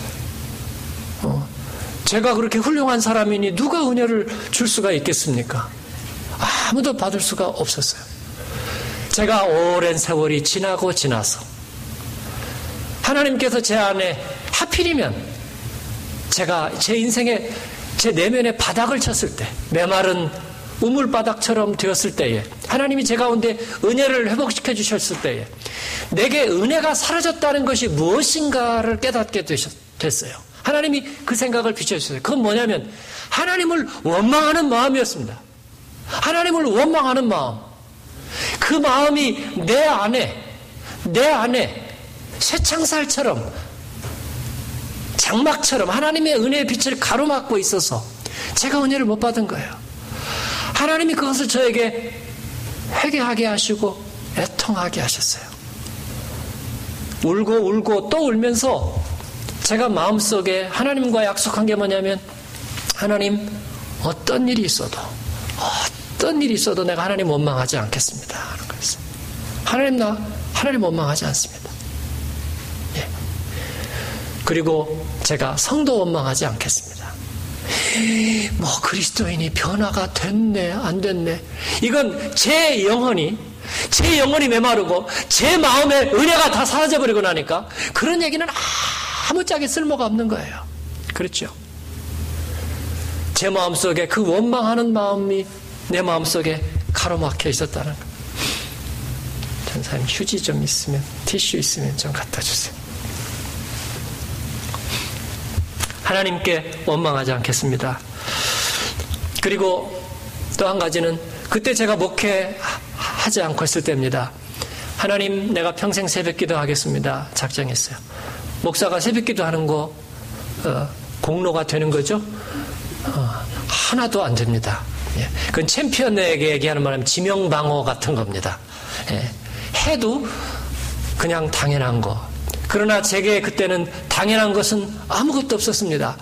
제가 그렇게 훌륭한 사람이니 누가 은혜를 줄 수가 있겠습니까? 아무도 받을 수가 없었어요. 제가 오랜 세월이 지나고 지나서 하나님께서 제 안에 하필이면 제가 제 인생에 제 내면에 바닥을 쳤을 때 메마른 우물바닥처럼 되었을 때에 하나님이 제 가운데 은혜를 회복시켜 주셨을 때에 내게 은혜가 사라졌다는 것이 무엇인가를 깨닫게 됐어요. 하나님이 그 생각을 비춰주셨어요. 그건 뭐냐면 하나님을 원망하는 마음이었습니다. 하나님을 원망하는 마음. 그 마음이 내 안에 쇠창살처럼 장막처럼 하나님의 은혜의 빛을 가로막고 있어서 제가 은혜를 못 받은 거예요. 하나님이 그것을 저에게 회개하게 하시고 애통하게 하셨어요. 울고 또 울면서 제가 마음속에 하나님과 약속한 게 뭐냐면 하나님 어떤 일이 있어도 내가 하나님 원망하지 않겠습니다 하는 거였어요. 하나님 원망하지 않습니다. 예. 그리고 제가 성도 원망하지 않겠습니다. 뭐 그리스도인이 변화가 됐네 안 됐네, 이건 제 영혼이 메마르고 제 마음의 은혜가 다 사라져버리고 나니까 그런 얘기는 아무짝에 쓸모가 없는 거예요. 그렇죠? 제 마음속에 그 원망하는 마음이 내 마음속에 가로막혀 있었다는 거. 전사님 휴지 좀 있으면, 티슈 있으면 좀 갖다 주세요. 하나님께 원망하지 않겠습니다. 그리고 또 한 가지는 그때 제가 목회하지 않고 있을 때입니다. 하나님 내가 평생 새벽기도 하겠습니다 작정했어요. 목사가 새벽기도 하는 거 공로가 되는 거죠? 하나도 안 됩니다. 예. 그건 챔피언에게 얘기하는 말하면 지명방어 같은 겁니다. 예. 해도 그냥 당연한 거. 그러나 제게 그때는 당연한 것은 아무것도 없었습니다.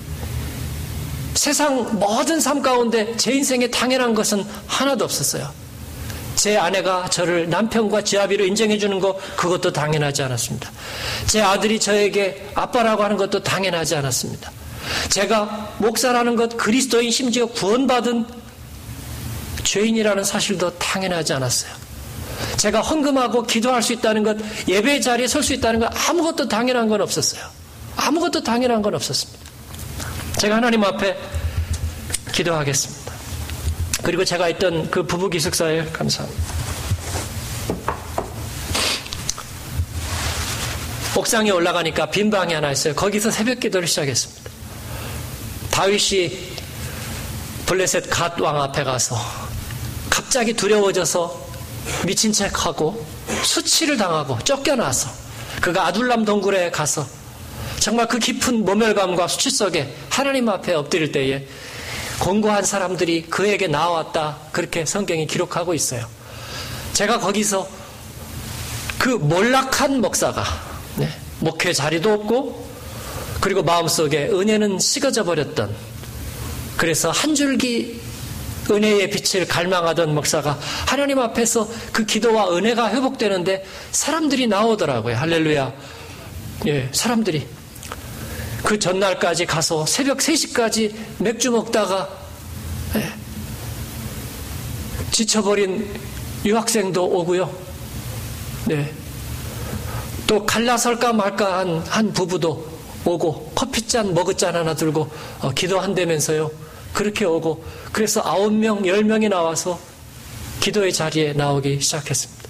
세상 모든 삶 가운데 제 인생에 당연한 것은 하나도 없었어요. 제 아내가 저를 남편과 지아비로 인정해 주는 거, 그것도 당연하지 않았습니다. 제 아들이 저에게 아빠라고 하는 것도 당연하지 않았습니다. 제가 목사라는 것, 그리스도인, 심지어 구원받은 죄인이라는 사실도 당연하지 않았어요. 제가 헌금하고 기도할 수 있다는 것, 예배 자리에 설 수 있다는 것, 아무것도 당연한 건 없었어요. 아무것도 당연한 건 없었습니다. 제가 하나님 앞에 기도하겠습니다. 그리고 제가 있던 그 부부 기숙사에, 감사합니다, 옥상에 올라가니까 빈 방이 하나 있어요. 거기서 새벽 기도를 시작했습니다. 다윗이 블레셋 갓 왕 앞에 가서 갑자기 두려워져서 미친 척하고 수치를 당하고 쫓겨나서 그가 아둘람 동굴에 가서 정말 그 깊은 모멸감과 수치 속에 하나님 앞에 엎드릴 때에 권고한 사람들이 그에게 나왔다, 그렇게 성경이 기록하고 있어요. 제가 거기서 그 몰락한 목사가, 목회 자리도 없고 그리고 마음속에 은혜는 식어져 버렸던, 그래서 한 줄기 은혜의 빛을 갈망하던 목사가 하나님 앞에서 그 기도와 은혜가 회복되는데 사람들이 나오더라고요. 할렐루야. 예, 사람들이 그 전날까지 가서 새벽 3시까지 맥주 먹다가 지쳐버린 유학생도 오고요. 네. 또 갈라설까 말까 한 부부도 오고 커피잔 머그잔 하나 들고 기도한다면서요. 그렇게 오고, 그래서 9명, 10명이 나와서 기도의 자리에 나오기 시작했습니다.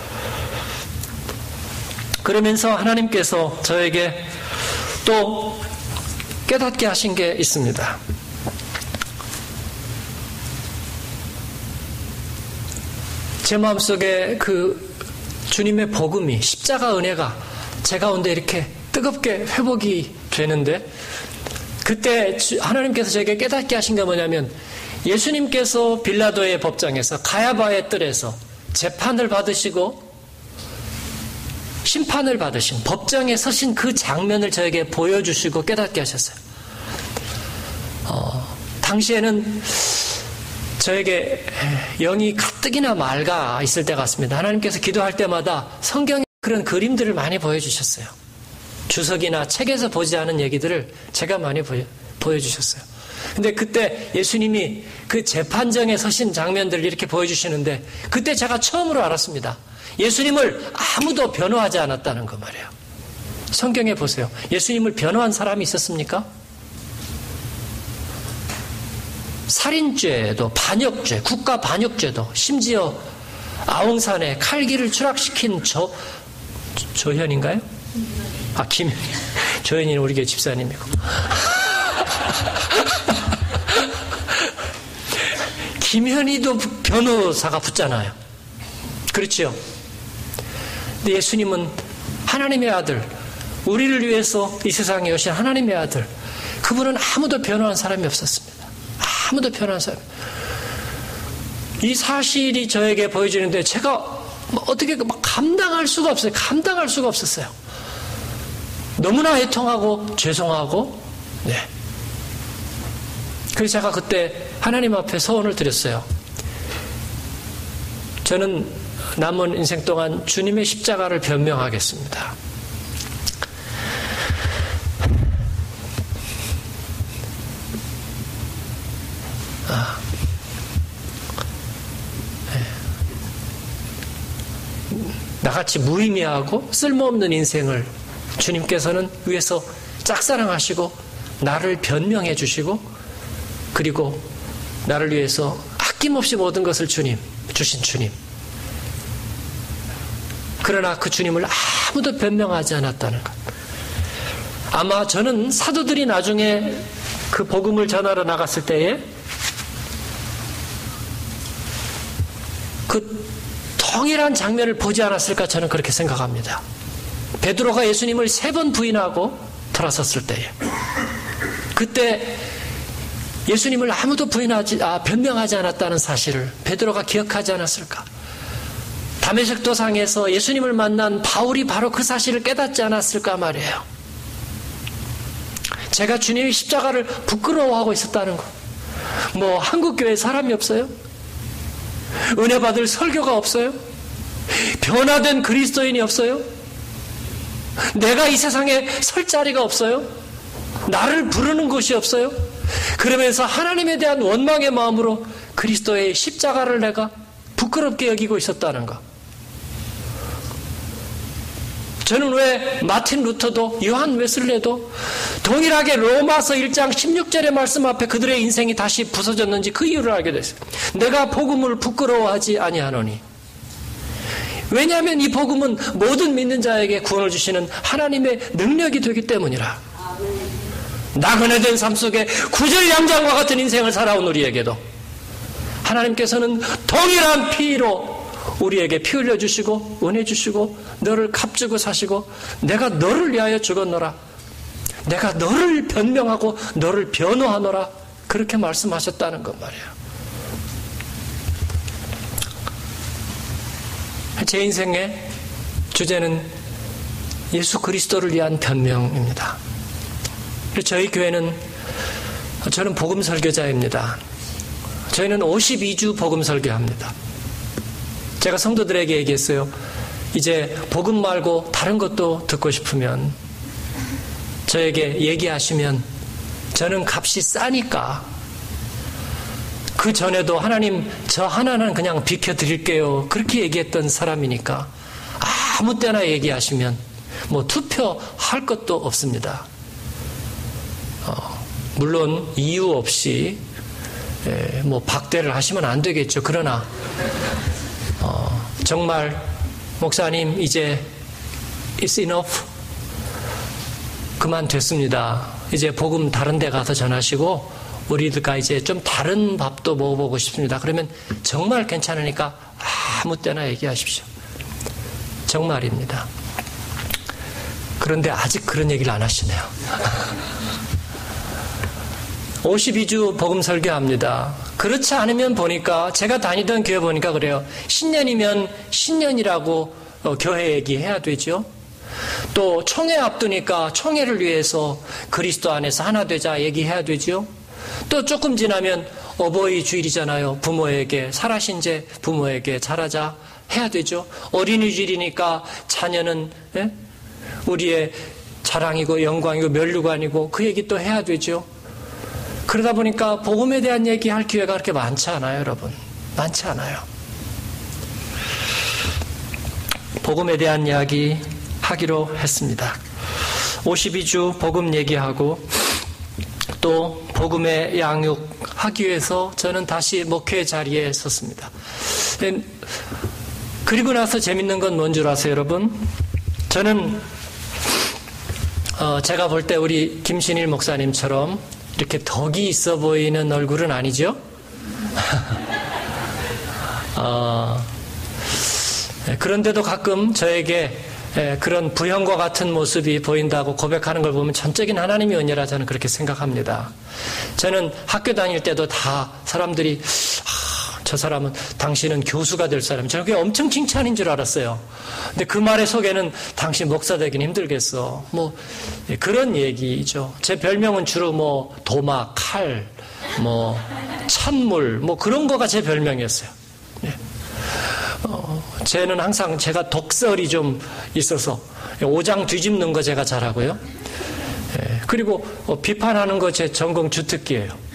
그러면서 하나님께서 저에게 또 깨닫게 하신 게 있습니다. 제 마음속에 그 주님의 복음이, 십자가 은혜가 제 가운데 이렇게 뜨겁게 회복이 되는데, 그때 하나님께서 저에게 깨닫게 하신 게 뭐냐면, 예수님께서 빌라도의 법정에서, 가야바의 뜰에서 재판을 받으시고 심판을 받으신, 법정에 서신 그 장면을 저에게 보여주시고 깨닫게 하셨어요. 당시에는 저에게 영이 가뜩이나 맑아 있을 때 같습니다. 하나님께서 기도할 때마다 성경에 그런 그림들을 많이 보여주셨어요. 주석이나 책에서 보지 않은 얘기들을 제가 많이 보여주셨어요. 근데 그때 예수님이 그 재판정에 서신 장면들을 이렇게 보여주시는데, 그때 제가 처음으로 알았습니다. 예수님을 아무도 변호하지 않았다는 거 말이에요. 성경에 보세요. 예수님을 변호한 사람이 있었습니까? 살인죄도, 반역죄, 국가 반역죄도, 심지어 아웅산에 칼기를 추락시킨 조현인가요? 조현이는 우리 교회 집사님이고. 김현희도 변호사가 붙잖아요. 그렇죠? 근데 예수님은 하나님의 아들, 우리를 위해서 이 세상에 오신 하나님의 아들, 그분은 아무도 변호한 사람이 없었습니다. 아무도 변호한 사람이. 이 사실이 저에게 보여지는데 제가 어떻게 감당할 수가 없어요. 감당할 수가 없었어요. 너무나 애통하고 죄송하고, 네. 그래서 제가 그때 하나님 앞에 서원을 드렸어요. 저는 남은 인생 동안 주님의 십자가를 변명하겠습니다. 나같이 무의미하고 쓸모없는 인생을 주님께서는 위에서 짝사랑하시고 나를 변명해 주시고 그리고 나를 위해서 아낌없이 모든 것을 주신 주님. 그러나 그 주님을 아무도 변명하지 않았다는 것. 아마 저는 사도들이 나중에 그 복음을 전하러 나갔을 때에 그 동일한 장면을 보지 않았을까 저는 그렇게 생각합니다. 베드로가 예수님을 3번 부인하고 돌아섰을 때에 그때 예수님을 아무도 변명하지 않았다는 사실을 베드로가 기억하지 않았을까? 다메섹 도상에서 예수님을 만난 바울이 바로 그 사실을 깨닫지 않았을까 말이에요. 제가 주님의 십자가를 부끄러워하고 있었다는 거. 뭐 한국교회에 사람이 없어요? 은혜 받을 설교가 없어요? 변화된 그리스도인이 없어요? 내가 이 세상에 설 자리가 없어요? 나를 부르는 곳이 없어요? 그러면서 하나님에 대한 원망의 마음으로 그리스도의 십자가를 내가 부끄럽게 여기고 있었다는 것. 저는 왜 마틴 루터도 요한 웨슬레도 동일하게 로마서 1장 16절의 말씀 앞에 그들의 인생이 다시 부서졌는지 그 이유를 알게 됐어요. 내가 복음을 부끄러워하지 아니하노니. 왜냐하면 이 복음은 모든 믿는 자에게 구원을 주시는 하나님의 능력이 되기 때문이라. 나그네된 삶 속에 구절 양장과 같은 인생을 살아온 우리에게도 하나님께서는 동일한 피로 우리에게 피 흘려주시고 은혜 주시고 너를 값주고 사시고 내가 너를 위하여 죽었노라. 내가 너를 변명하고 너를 변호하노라. 그렇게 말씀하셨다는 것 말이에요. 제 인생의 주제는 예수 그리스도를 위한 변명입니다. 저희 교회는 저는 복음 설교자입니다. 저희는 52주 복음 설교합니다. 제가 성도들에게 얘기했어요. 이제 복음 말고 다른 것도 듣고 싶으면 저에게 얘기하시면 저는 값이 싸니까 그 전에도 하나님 저 하나는 그냥 비켜드릴게요. 그렇게 얘기했던 사람이니까 아무 때나 얘기하시면 뭐 투표할 것도 없습니다. 물론 이유 없이 뭐 박대를 하시면 안 되겠죠. 그러나 정말 목사님 이제 it's enough 그만 됐습니다. 이제 복음 다른 데 가서 전하시고 우리가 이제 좀 다른 밥도 먹어보고 싶습니다. 그러면 정말 괜찮으니까 아무 때나 얘기하십시오. 정말입니다. 그런데 아직 그런 얘기를 안 하시네요. 52주 복음 설교합니다. 그렇지 않으면 보니까 제가 다니던 교회 보니까 그래요. 신년이면 신년이라고 교회 얘기해야 되죠. 또 총회 앞두니까 총회를 위해서 그리스도 안에서 하나 되자 얘기해야 되죠. 또 조금 지나면 어버이 주일이잖아요. 부모에게 살아신 제 부모에게 잘하자 해야 되죠. 어린이 주일이니까 자녀는 우리의 자랑이고 영광이고 면류관이고 그 얘기 또 해야 되죠. 그러다 보니까 복음에 대한 얘기할 기회가 그렇게 많지 않아요, 여러분. 많지 않아요. 복음에 대한 이야기 하기로 했습니다. 52주 복음 얘기하고 또 복음의 양육하기 위해서 저는 다시 목회 자리에 섰습니다. 그리고 나서 재밌는 건 뭔 줄 아세요, 여러분? 저는 제가 볼 때 우리 김신일 목사님처럼 이렇게 덕이 있어 보이는 얼굴은 아니죠? 그런데도 가끔 저에게 그런 부형과 같은 모습이 보인다고 고백하는 걸 보면 전적인 하나님의 은혜라 저는 그렇게 생각합니다. 저는 학교 다닐 때도 다 사람들이 저 사람은 당신은 교수가 될 사람. 저는 그게 엄청 칭찬인 줄 알았어요. 근데 그 말의 속에는 당신 목사 되긴 힘들겠어. 뭐 그런 얘기죠. 제 별명은 주로 뭐 도마, 칼, 뭐 찬물, 뭐 그런 거가 제 별명이었어요. 쟤는 항상 제가 독설이 좀 있어서 오장 뒤집는 거 제가 잘하고요. 그리고 비판하는 거 제 전공 주특기예요.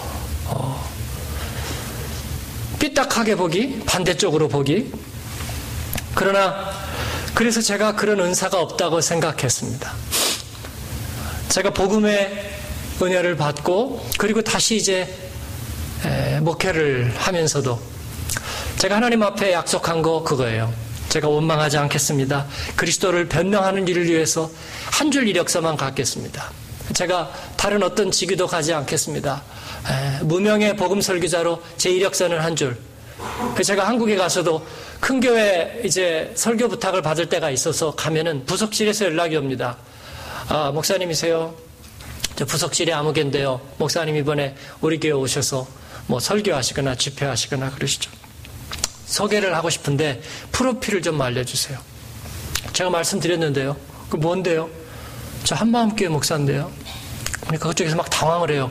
삐딱하게 보기, 반대쪽으로 보기. 그러나 그래서 제가 그런 은사가 없다고 생각했습니다. 제가 복음의 은혜를 받고 그리고 다시 이제 목회를 하면서도 제가 하나님 앞에 약속한 거 그거예요. 제가 원망하지 않겠습니다. 그리스도를 변명하는 일을 위해서 한 줄 이력서만 갖겠습니다. 제가 다른 어떤 직위도 가지 않겠습니다. 무명의 복음 설교자로 제 이력서는 한 줄. 제가 한국에 가서도 큰 교회 이제 설교 부탁을 받을 때가 있어서 가면은 부석실에서 연락이 옵니다. 목사님이세요? 저 부석실에 아무개인데요. 목사님 이번에 우리 교회 오셔서 뭐 설교하시거나 집회하시거나 그러시죠. 소개를 하고 싶은데 프로필을 좀 알려주세요. 제가 말씀드렸는데요. 그 뭔데요? 저 한마음교회 목사인데요. 그러니까 그쪽에서 막 당황을 해요.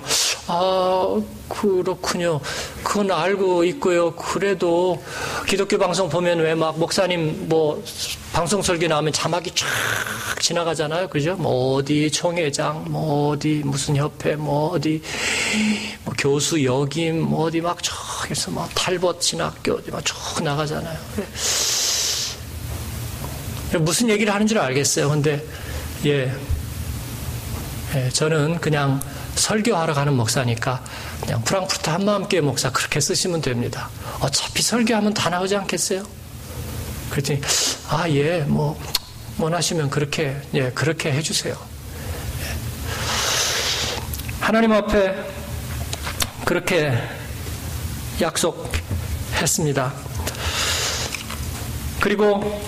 그렇군요. 그건 알고 있고요. 그래도 기독교 방송 보면 왜 막 목사님 뭐 방송 설교 나오면 자막이 쫙 지나가잖아요. 그죠? 뭐 어디 총회장, 뭐 어디 무슨 협회, 뭐 어디 뭐 교수 역임, 뭐 어디 막 저기서 막 탈벗 신학교 어디 막 쭉 나가잖아요. 무슨 얘기를 하는 줄 알겠어요. 근데 저는 그냥 설교하러 가는 목사니까 그냥 프랑크푸르트 한마음교회 목사 그렇게 쓰시면 됩니다. 어차피 설교하면 다 나오지 않겠어요? 그랬더니 뭐 원하시면 그렇게 해주세요. 하나님 앞에 그렇게 약속했습니다. 그리고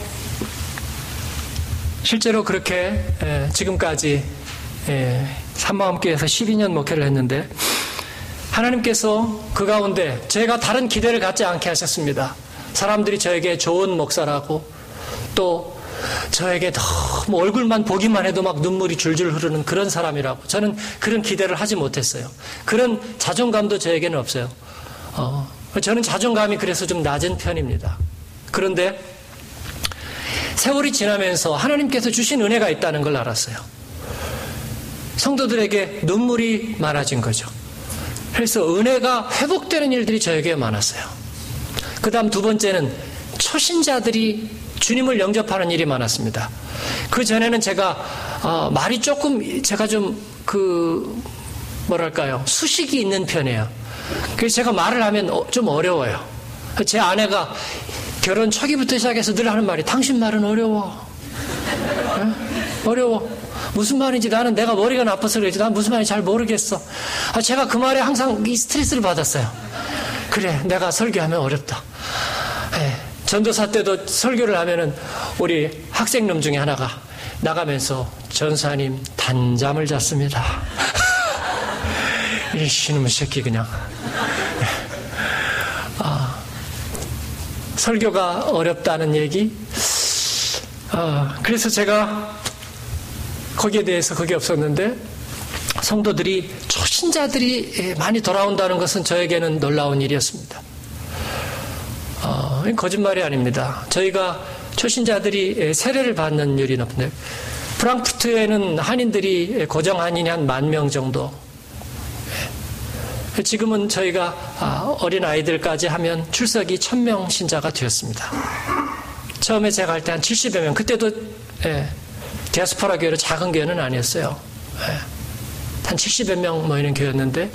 실제로 그렇게 지금까지 한마음교회에서 12년 목회를 했는데 하나님께서 그 가운데 제가 다른 기대를 갖지 않게 하셨습니다. 사람들이 저에게 좋은 목사라고 또 저에게 너무 얼굴만 보기만 해도 막 눈물이 줄줄 흐르는 그런 사람이라고 저는 그런 기대를 하지 못했어요. 그런 자존감도 저에게는 없어요. 저는 자존감이 그래서 좀 낮은 편입니다. 그런데 세월이 지나면서 하나님께서 주신 은혜가 있다는 걸 알았어요. 성도들에게 눈물이 많아진 거죠. 그래서 은혜가 회복되는 일들이 저에게 많았어요. 그 다음 두 번째는 초신자들이 주님을 영접하는 일이 많았습니다. 그 전에는 제가 말이 조금 제가 좀 수식이 있는 편이에요. 그래서 제가 말을 하면 좀 어려워요. 제 아내가 결혼 초기부터 시작해서 늘 하는 말이 당신 말은 어려워. 어려워. 무슨 말인지 나는 내가 머리가 나빠서 그러지 난 무슨 말인지 잘 모르겠어. 제가 그 말에 항상 이 스트레스를 받았어요. 그래 내가 설교하면 어렵다. 전도사 때도 설교를 하면은 우리 학생놈 중에 하나가 나가면서 전사님 단잠을 잤습니다. 이 신놈의 새끼 그냥. 설교가 어렵다는 얘기. 그래서 제가 거기에 대해서 그게 없었는데 성도들이 초신자들이 많이 돌아온다는 것은 저에게는 놀라운 일이었습니다. 거짓말이 아닙니다. 저희가 초신자들이 세례를 받는 일이 높은데 프랑크푸르트에는 한인들이 고정 한인이 한 10,000명 정도. 지금은 저희가 어린 아이들까지 하면 출석이 1,000명 신자가 되었습니다. 처음에 제가 할 때 한 70여 명. 그때도 디아스포라 교회로 작은 교회는 아니었어요. 한 70여 명 모이는 교회였는데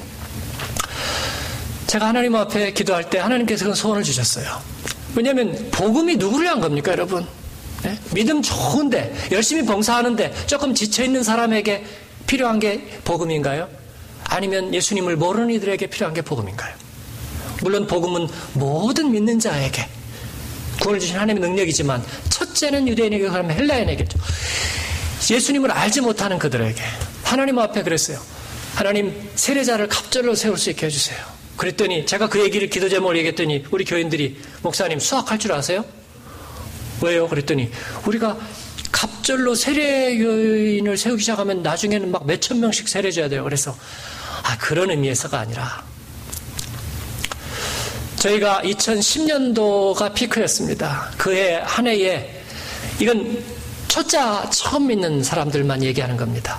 제가 하나님 앞에 기도할 때 하나님께서 그런 소원을 주셨어요. 왜냐하면 복음이 누구를 위한 겁니까 여러분? 네? 믿음 좋은데 열심히 봉사하는데 조금 지쳐있는 사람에게 필요한 게 복음인가요? 아니면 예수님을 모르는 이들에게 필요한 게 복음인가요? 물론 복음은 모든 믿는 자에게 구원을 주신 하나님의 능력이지만 첫째는 유대인에게 그러면 헬라인에게죠. 예수님을 알지 못하는 그들에게 하나님 앞에 그랬어요. 하나님 세례자를 갑절로 세울 수 있게 해주세요. 그랬더니 제가 그 얘기를 기도 제목을 얘기했더니 우리 교인들이 목사님 수학할 줄 아세요? 왜요? 그랬더니 우리가 갑절로 세례교인을 세우기 시작하면 나중에는 막 몇천 명씩 세례줘야 돼요. 그래서 그런 의미에서가 아니라 저희가 2010년도가 피크였습니다. 그해 한 해에 이건 초짜 처음 믿는 사람들만 얘기하는 겁니다.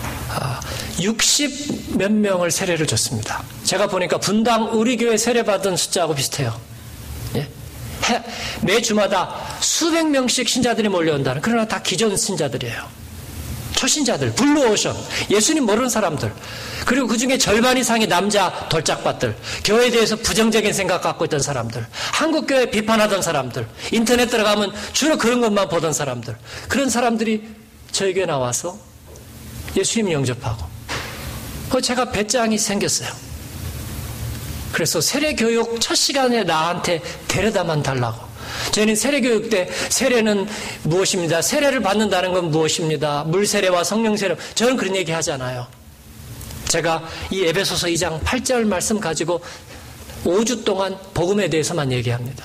60 몇 명을 세례를 줬습니다. 제가 보니까 분당 우리 교회 세례받은 숫자하고 비슷해요. 예? 매 주마다 수백 명씩 신자들이 몰려온다는, 그러나 다 기존 신자들이에요. 초신자들, 블루오션, 예수님 모르는 사람들, 그리고 그 중에 절반 이상이 남자 돌짝밭들, 교회에 대해서 부정적인 생각 갖고 있던 사람들, 한국교회 비판하던 사람들, 인터넷 들어가면 주로 그런 것만 보던 사람들, 그런 사람들이 저희 교회 나와서 예수님 영접하고, 제가 배짱이 생겼어요. 그래서 세례교육 첫 시간에 나한테 데려다만 달라고. 저희는 세례교육 때 세례는 무엇입니다. 세례를 받는다는 건 무엇입니다. 물세례와 성령세례. 저는 그런 얘기 하잖아요. 제가 이 에베소서 2장 8절 말씀 가지고 5주 동안 복음에 대해서만 얘기합니다.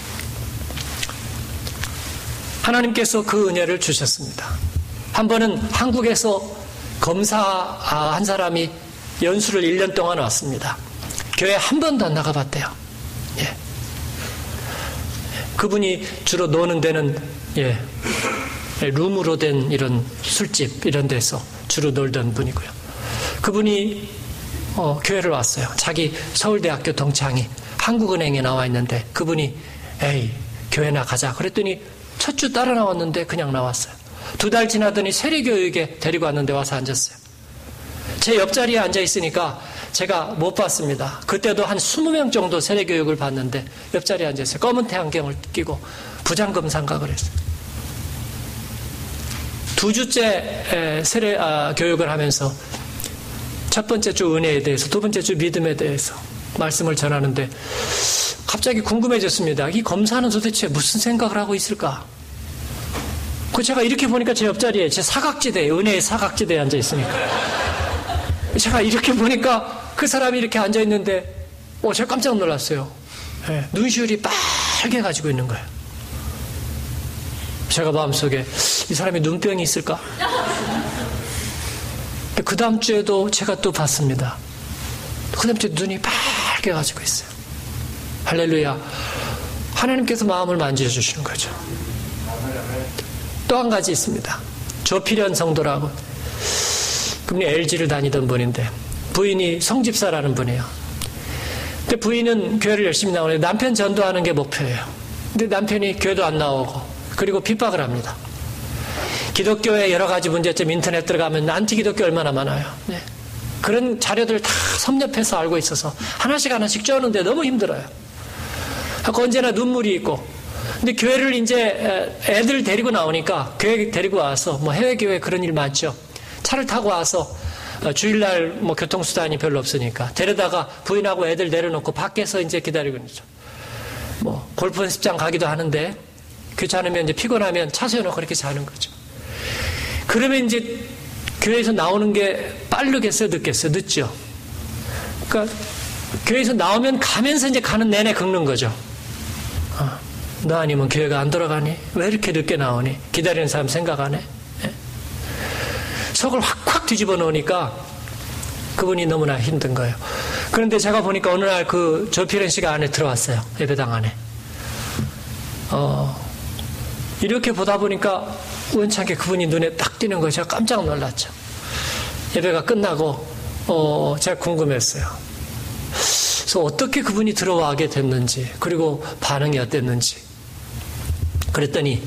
하나님께서 그 은혜를 주셨습니다. 한 번은 한국에서 검사 한 사람이 연수를 1년 동안 왔습니다. 교회 한 번도 안 나가봤대요. 예. 그분이 주로 노는 데는 룸으로 된 이런 술집 이런 데서 주로 놀던 분이고요. 그분이 교회를 왔어요. 자기 서울대학교 동창이 한국은행에 나와 있는데 그분이 교회나 가자 그랬더니 첫 주 따라 나왔는데 그냥 나왔어요. 2달 지나더니 세례교육에 데리고 왔는데 와서 앉았어요. 제 옆자리에 앉아 있으니까 제가 못 봤습니다. 그때도 한 20명 정도 세례교육을 받는데 옆자리에 앉아있어요. 검은 태안경을 끼고 부장검사인가 그랬어요. 2주째 세례 교육을 하면서 첫 번째 주 은혜에 대해서, 두 번째 주 믿음에 대해서 말씀을 전하는데 갑자기 궁금해졌습니다. 이 검사는 도대체 무슨 생각을 하고 있을까? 제가 이렇게 보니까 제 옆자리에 제 사각지대, 은혜의 사각지대에 앉아 있으니까 제가 이렇게 보니까 그 사람이 이렇게 앉아 있는데 제가 깜짝 놀랐어요. 눈시울이 빨개 가지고 있는 거예요. 제가 마음속에 이 사람이 눈병이 있을까? 그 다음 주에도 제가 또 봤습니다. 그 다음 주에 눈이 빨개 가지고 있어요. 할렐루야. 하나님께서 마음을 만져주시는 거죠. 또 한 가지 있습니다. 조필현 성도라고, 그분이 LG를 다니던 분인데 부인이 성집사라는 분이에요. 근데 부인은 교회를 열심히 나오는데 남편 전도하는 게 목표예요. 근데 남편이 교회도 안 나오고 그리고 핍박을 합니다. 기독교의 여러 가지 문제점 인터넷 들어가면 안티 기독교 얼마나 많아요. 네. 그런 자료들 다 섭렵해서 알고 있어서 하나씩 쪄오는데 너무 힘들어요. 언제나 눈물이 있고. 근데 교회를 이제 애들 데리고 나오니까 교회 데리고 와서 해외 교회 그런 일 많죠. 차를 타고 와서 주일날 교통수단이 별로 없으니까 데려다가 부인하고 애들 내려놓고 밖에서 이제 기다리고 있죠. 골프 연습장 가기도 하는데 귀찮으면 이제 피곤하면 차 세워놓고 그렇게 자는 거죠. 그러면 이제 교회에서 나오는 게 빠르겠어요, 늦겠어요? 늦죠. 그러니까 교회에서 나오면 가면서 이제 가는 내내 긁는 거죠. 너 아니면 교회가 안 돌아가니? 왜 이렇게 늦게 나오니? 기다리는 사람 생각 안 해? 예? 속을 확 뒤집어 놓으니까 그분이 너무나 힘든 거예요. 그런데 제가 보니까 어느 날 그 조필현 씨가 안에 들어왔어요. 예배당 안에. 이렇게 보다 보니까 우연찮게 그분이 눈에 딱 띄는 거예요. 제가 깜짝 놀랐죠. 예배가 끝나고 제가 궁금했어요. 그래서 어떻게 그분이 들어와게 됐는지, 그리고 반응이 어땠는지. 그랬더니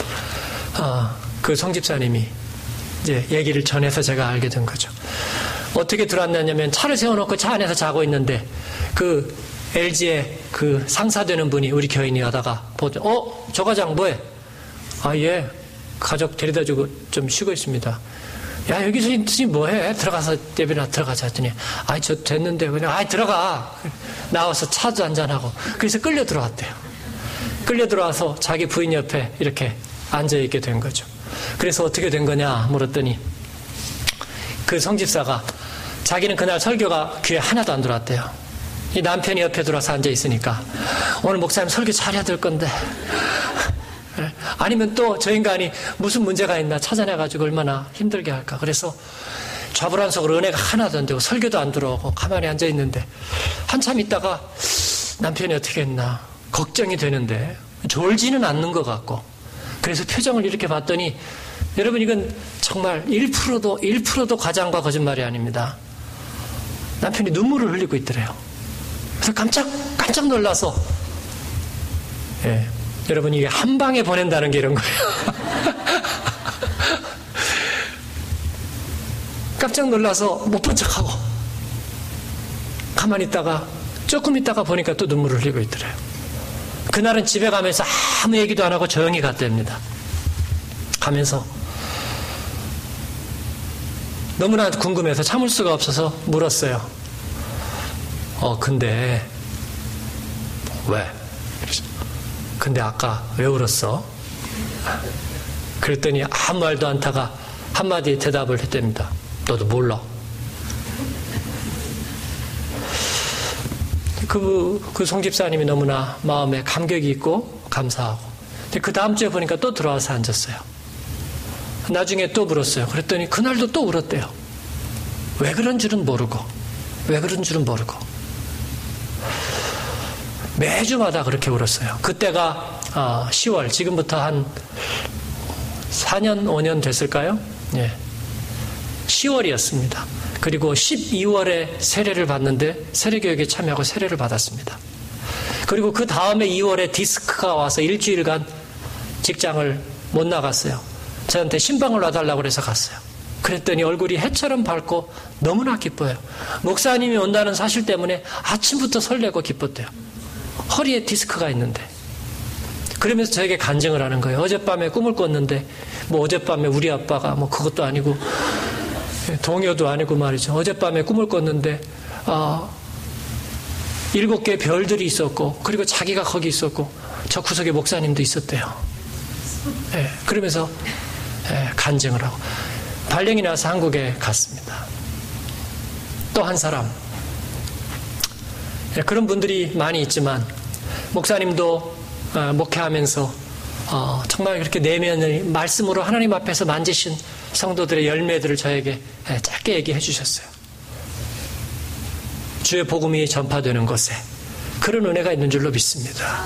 그 성집사님이 이제 얘기를 전해서 제가 알게 된 거죠. 어떻게 들어왔냐면 차를 세워놓고 차 안에서 자고 있는데 그 LG에 그 상사되는 분이 우리 교인이 하다가 보더니 저 과장 뭐해? 예. 가족 데려다 주고 좀 쉬고 있습니다. 야, 여기서 있으니 뭐해? 들어가서 예배나 들어가자 했더니, 저 됐는데, 그냥, 들어가. 나와서 차도 한잔하고. 그래서 끌려 들어왔대요. 끌려 들어와서 자기 부인 옆에 이렇게 앉아있게 된 거죠. 그래서 어떻게 된 거냐 물었더니, 그 성집사가 자기는 그날 설교가 귀에 하나도 안 들어왔대요. 이 남편이 옆에 들어와서 앉아있으니까, 오늘 목사님 설교 잘해야 될 건데, 아니면 또 저 인간이 무슨 문제가 있나 찾아내가지고 얼마나 힘들게 할까. 그래서 좌불안석으로 은혜가 하나도 안 되고 설교도 안 들어오고 가만히 앉아있는데 한참 있다가 남편이 어떻게 했나 걱정이 되는데 졸지는 않는 것 같고, 그래서 표정을 이렇게 봤더니, 여러분 이건 정말 1%도 과장과 거짓말이 아닙니다. 남편이 눈물을 흘리고 있더래요. 그래서 깜짝 놀라서, 여러분 이게 한 방에 보낸다는 게 이런 거예요. 깜짝 놀라서 못 본 척하고 가만히 있다가 조금 있다가 보니까 또 눈물을 흘리고 있더래요. 그날은 집에 가면서 아무 얘기도 안 하고 조용히 갔답니다. 가면서 너무나 궁금해서 참을 수가 없어서 물었어요. 근데 왜? 근데 아까 왜 울었어? 그랬더니 아무 말도 않다가 한마디 대답을 했답니다. 너도 몰라. 그 송집사님이 너무나 마음에 감격이 있고 감사하고, 근데 그 다음 주에 보니까 또 들어와서 앉았어요. 나중에 또 물었어요. 그랬더니 그날도 또 울었대요. 왜 그런 줄은 모르고 매주마다 그렇게 울었어요. 그때가 10월, 지금부터 한 4년, 5년 됐을까요? 10월이었습니다. 그리고 12월에 세례를 받는데 세례교육에 참여하고 세례를 받았습니다. 그리고 그 다음에 2월에 디스크가 와서 일주일간 직장을 못 나갔어요. 저한테 신방을 놔달라고 해서 갔어요. 그랬더니 얼굴이 해처럼 밝고 너무나 기뻐요. 목사님이 온다는 사실 때문에 아침부터 설레고 기뻤대요. 허리에 디스크가 있는데. 그러면서 저에게 간증을 하는 거예요. 어젯밤에 꿈을 꿨는데, 어젯밤에 우리 아빠가 그것도 아니고 동요도 아니고 말이죠. 어젯밤에 꿈을 꿨는데 7개의 별들이 있었고, 그리고 자기가 거기 있었고, 저 구석에 목사님도 있었대요. 그러면서 간증을 하고 발령이 나서 한국에 갔습니다. 또 한 사람, 그런 분들이 많이 있지만, 목사님도 목회하면서 정말 그렇게 내면을 말씀으로 하나님 앞에서 만지신 성도들의 열매들을 저에게 짧게 얘기해 주셨어요. 주의 복음이 전파되는 것에 그런 은혜가 있는 줄로 믿습니다.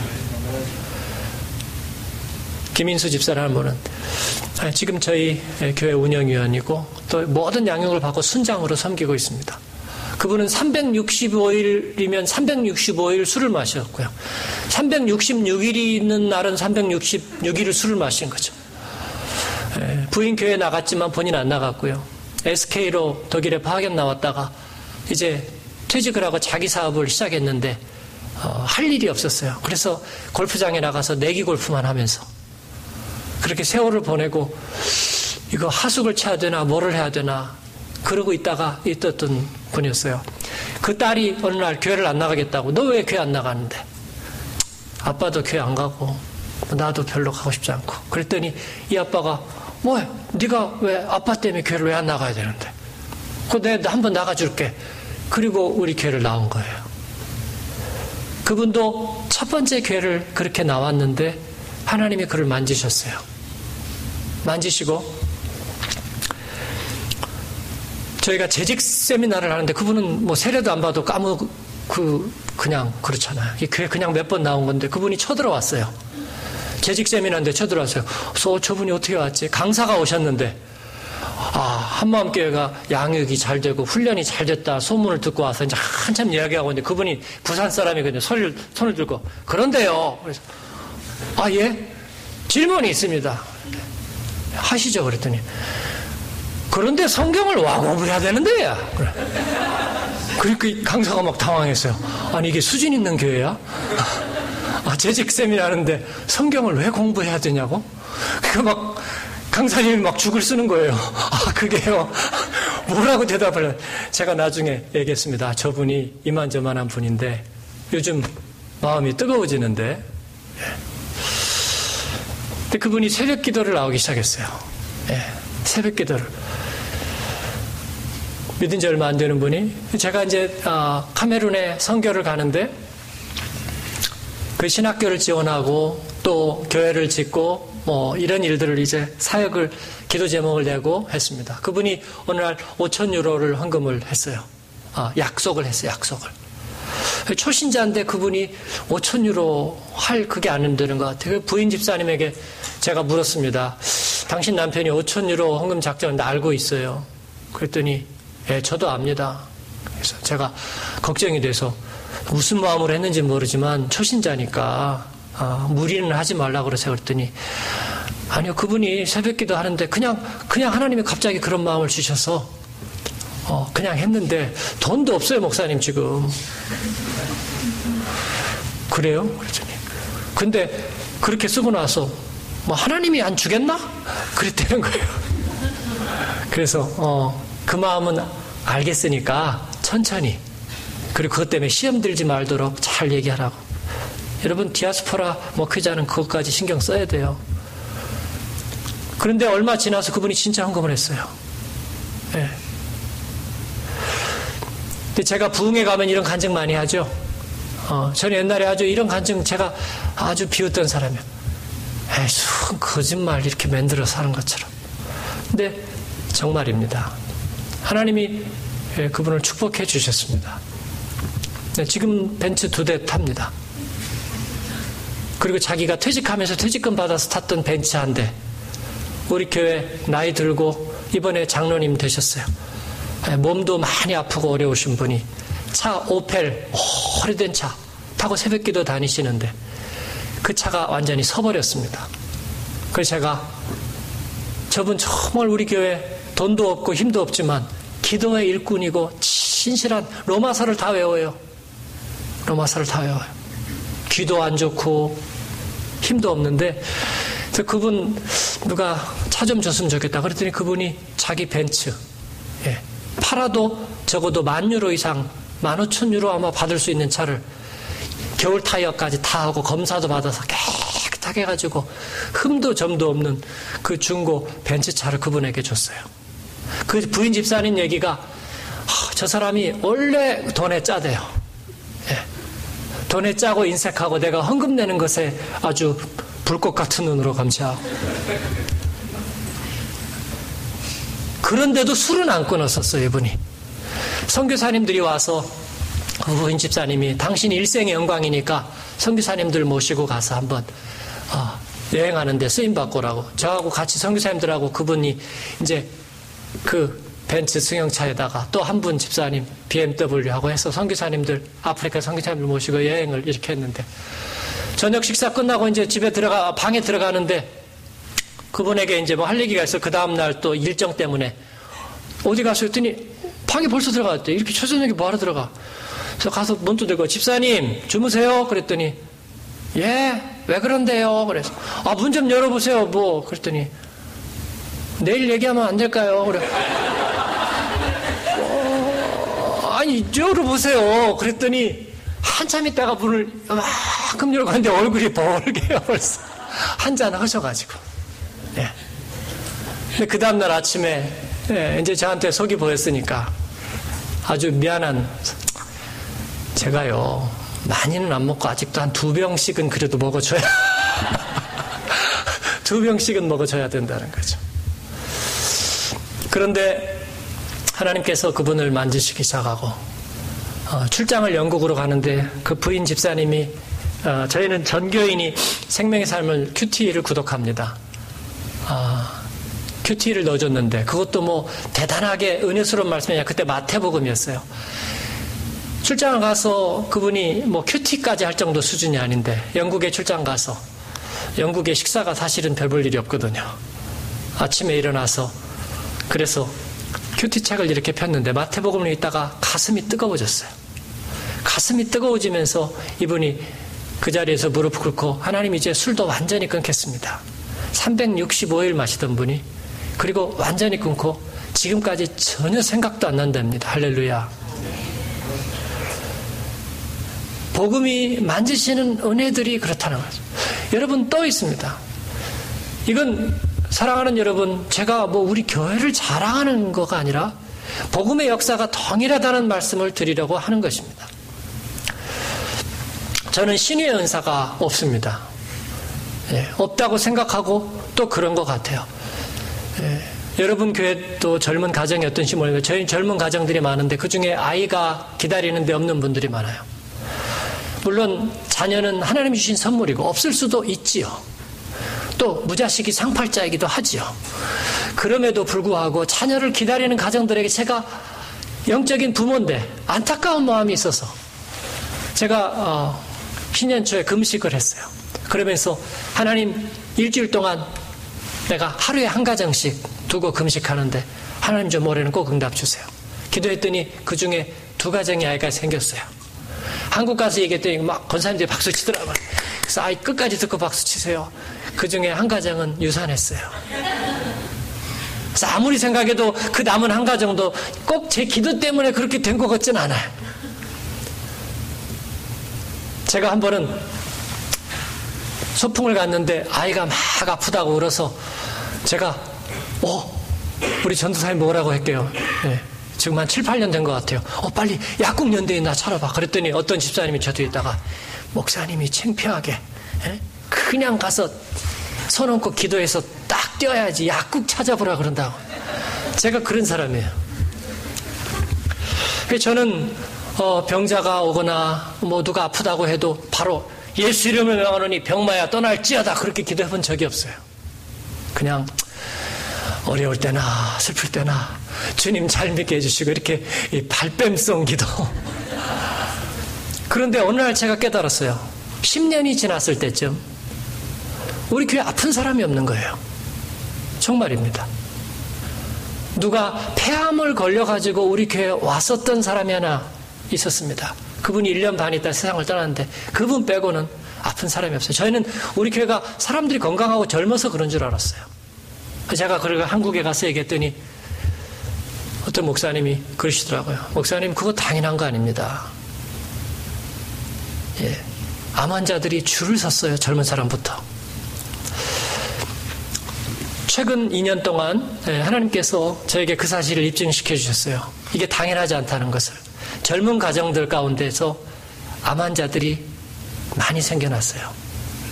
김인수 집사라는 분은 지금 저희 교회 운영위원이고 또 모든 양육을 받고 순장으로 섬기고 있습니다. 그분은 365일이면 365일 술을 마셨고요. 366일이 있는 날은 366일을 술을 마신 거죠. 부인 교회에 나갔지만 본인 안 나갔고요. SK로 독일에 파견 나왔다가 이제 퇴직을 하고 자기 사업을 시작했는데 할 일이 없었어요. 그래서 골프장에 나가서 내기 골프만 하면서 그렇게 세월을 보내고 이거 하숙을 쳐야 되나 뭐를 해야 되나 그러고 있다가 있었던 분이었어요. 그 딸이 어느 날 교회를 안 나가겠다고. 너 왜 교회 안 나가는데? 아빠도 교회 안 가고 나도 별로 가고 싶지 않고. 그랬더니 이 아빠가 뭐야? 네가 왜 아빠 때문에 교회를 왜 안 나가야 되는데? 내가 한번 나가줄게. 그리고 우리 교회를 나온 거예요. 그분도 첫 번째 교회를 그렇게 나왔는데 하나님이 그를 만지셨어요. 만지시고 저희가 재직 세미나를 하는데 그분은 세례도 안 봐도 그냥 그렇잖아요. 이 교회 그냥 몇 번 나온 건데 그분이 쳐들어왔어요. 재직 세미나인데 쳐들어왔어요. 저분이 어떻게 왔지? 강사가 오셨는데 한마음교회가 양육이 잘 되고 훈련이 잘 됐다 소문을 듣고 와서 이제 한참 이야기하고 있는데 그분이 부산 사람이거든요. 손을 들고 그런데요. 그래서 예? 질문이 있습니다. 하시죠. 그랬더니 그런데 성경을 와 공부해야 되는데요. 그러니까 강사가 막 당황했어요. 아니 이게 수준 있는 교회야? 재직 세미나 하는데 성경을 왜 공부해야 되냐고? 그 막 강사님이 막 죽을 쓰는 거예요. 아, 그게요. 뭐라고 대답을 해요. 제가 나중에 얘기했습니다. 저분이 이만저만한 분인데 요즘 마음이 뜨거워지는데. 근데 그분이 새벽 기도를 나오기 시작했어요. 새벽 기도를. 믿은 지 얼마 안 되는 분이, 제가 이제 카메룬에 선교를 가는데 그 신학교를 지원하고 또 교회를 짓고 뭐 이런 일들을 이제 사역을 기도 제목을 내고 했습니다. 그분이 어느 날 5,000유로를 헌금을 했어요. 약속을 했어요. 약속을. 초신자인데 그분이 5,000유로 할 그게 안 되는 것 같아요. 부인 집사님에게 제가 물었습니다. 당신 남편이 5,000유로 헌금 작정을 알고 있어요. 그랬더니 예, 저도 압니다. 그래서 제가 걱정이 돼서 무슨 마음으로 했는지 모르지만 초신자니까 무리는 하지 말라고 그러세요. 그랬더니 아니요, 그분이 새벽기도 하는데 그냥 하나님이 갑자기 그런 마음을 주셔서 그냥 했는데 돈도 없어요, 목사님 지금. 그래요? 그랬더니 근데 그렇게 쓰고 나서 뭐 하나님이 안 주겠나? 그랬다는 거예요. 그래서 그 마음은 알겠으니까 천천히, 그리고 그것 때문에 시험 들지 말도록 잘 얘기하라고. 여러분, 디아스포라 목회자는 그것까지 신경 써야 돼요. 그런데 얼마 지나서 그분이 진짜 헌금을 했어요. 네. 근데 제가 부흥회 가면 이런 간증 많이 하죠. 저는 옛날에 아주 이런 간증 제가 아주 비웃던 사람이에요. 에이, 거짓말 이렇게 만들어서 하는 것처럼. 근데 정말입니다. 하나님이 그분을 축복해 주셨습니다. 네, 지금 벤츠 2대 탑니다. 그리고 자기가 퇴직하면서 퇴직금 받아서 탔던 벤츠 한 대. 우리 교회 나이 들고 이번에 장로님 되셨어요. 몸도 많이 아프고 어려우신 분이 차 오펠, 오래된 차 타고 새벽기도 다니시는데 그 차가 완전히 서버렸습니다. 그래서 제가 저분 정말 우리 교회 돈도 없고 힘도 없지만 기도의 일꾼이고 신실한, 로마서를 다 외워요. 로마서를 다 외워요. 귀도 안 좋고 힘도 없는데, 그래서 그분 누가 차 좀 줬으면 좋겠다 그랬더니 그분이 자기 벤츠, 팔아도 적어도 10,000유로 이상, 15,000유로 아마 받을 수 있는 차를 겨울 타이어까지 다 하고 검사도 받아서 깨끗하게 해가지고 흠도 점도 없는 그 중고 벤츠 차를 그분에게 줬어요. 그 부인 집사님 얘기가 저 사람이 원래 돈에 짜대요. 돈에 짜고 인색하고 내가 헌금 내는 것에 아주 불꽃 같은 눈으로 감시하고, 그런데도 술은 안 끊었었어요. 이분이. 선교사님들이 와서 부인 집사님이 당신이 일생의 영광이니까 선교사님들 모시고 가서 한번 여행하는데 쓰임받고 오라고. 저하고 같이 선교사님들하고 그분이 이제 그 벤츠 승용차에다가 또 한 분 집사님 BMW하고 해서 선교사님들, 아프리카 선교사님들 모시고 여행을 이렇게 했는데, 저녁 식사 끝나고 이제 방에 들어가는데 그분에게 이제 뭐 할 얘기가 있어. 그 다음날 또 일정 때문에 어디 가서 했더니 방에 벌써 들어갔대. 이렇게 초저녁에 뭐하러 들어가? 그래서 가서 문 두들고 집사님 주무세요? 그랬더니 예, 왜 그런데요? 그래서 문 좀 열어보세요. 뭐 그랬더니 내일 얘기하면 안 될까요? 그래. 아니 열어보세요. 그랬더니 한참 있다가 문을 막끔 열고 갔는데 얼굴이 벌게요. 벌써 한잔 하셔가지고. 예. 근데 그 다음날 아침에 이제 저한테 속이 보였으니까 아주 미안한, 제가요 많이는 안 먹고 아직도 한 2병씩은 그래도 먹어줘야 2병씩은 먹어줘야 된다는 거죠. 그런데 하나님께서 그분을 만지시기 시작하고 출장을 영국으로 가는데 그 부인 집사님이 저희는 전교인이 생명의 삶을 QT를 구독합니다. QT를 넣어줬는데 그것도 뭐 대단하게 은혜스러운 말씀이 아니라 그때 마태복음이었어요. 출장을 가서 그분이 뭐 QT까지 할 정도 수준이 아닌데 영국에 출장 가서 영국의 식사가 사실은 별 볼 일이 없거든요. 아침에 일어나서 그래서 QT 책을 이렇게 폈는데 마태복음을 읽다가 가슴이 뜨거워졌어요. 가슴이 뜨거워지면서 이분이 그 자리에서 무릎 꿇고 하나님 이제 술도 완전히 끊겠습니다. 365일 마시던 분이 그리고 완전히 끊고 지금까지 전혀 생각도 안 난답니다. 할렐루야. 복음이 만지시는 은혜들이 그렇다는 거죠. 여러분 또 있습니다. 이건 사랑하는 여러분, 제가 우리 교회를 자랑하는 거가 아니라 복음의 역사가 동일하다는 말씀을 드리려고 하는 것입니다. 저는 신유의 은사가 없습니다. 없다고 생각하고 또 그런 것 같아요. 여러분 교회도 젊은 가정이 어떤지 모르겠어요. 저희 젊은 가정들이 많은데 그중에 아이가 기다리는데 없는 분들이 많아요. 물론 자녀는 하나님이 주신 선물이고 없을 수도 있지요. 또 무자식이 상팔자이기도 하지요. 그럼에도 불구하고 자녀를 기다리는 가정들에게 제가 영적인 부모인데 안타까운 마음이 있어서 제가 신년 초에 금식을 했어요. 그러면서 하나님, 일주일 동안 내가 하루에 한 가정씩 두고 금식하는데 하나님 좀 올해는 꼭 응답 주세요. 기도했더니 그중에 2가정의 아이가 생겼어요. 한국 가서 얘기했더니 막 권사님들이 박수 치더라고요. 그래서 아이 끝까지 듣고 박수 치세요. 그중에 한 가정은 유산했어요. 그래서 아무리 생각해도 그 남은 한 가정도 꼭 제 기도 때문에 그렇게 된 것 같진 않아요. 제가 한 번은 소풍을 갔는데 아이가 막 아프다고 울어서 제가 우리 전도사님 뭐라고 할게요. 지금 한 7, 8년 된 것 같아요. 빨리 약국연대에 나 찾아봐. 그랬더니 어떤 집사님이 저 뒤에 있다가 목사님이 창피하게 그냥 가서 손 얹고 기도해서 딱 뛰어야지 약국 찾아보라 그런다고. 제가 그런 사람이에요. 저는 병자가 오거나 누가 아프다고 해도 바로 예수 이름을 명하노니 병마야 떠날지어다 그렇게 기도해 본 적이 없어요. 그냥 어려울 때나 슬플 때나 주님 잘 믿게 해주시고 이렇게 발뺌성 기도. 그런데 어느 날 제가 깨달았어요. 10년이 지났을 때쯤 우리 교회 아픈 사람이 없는 거예요. 정말입니다. 누가 폐암을 걸려가지고 우리 교회에 왔었던 사람이 하나 있었습니다. 그분이 1년 반 있다 세상을 떠났는데 그분 빼고는 아픈 사람이 없어요. 저희는 우리 교회가 사람들이 건강하고 젊어서 그런 줄 알았어요. 제가 그걸 한국에 가서 얘기했더니 어떤 목사님이 그러시더라고요. 목사님 그거 당연한 거 아닙니다. 암 환자들이 줄을 섰어요. 젊은 사람부터. 최근 2년 동안 하나님께서 저에게 그 사실을 입증시켜 주셨어요. 이게 당연하지 않다는 것을. 젊은 가정들 가운데서 암 환자들이 많이 생겨났어요.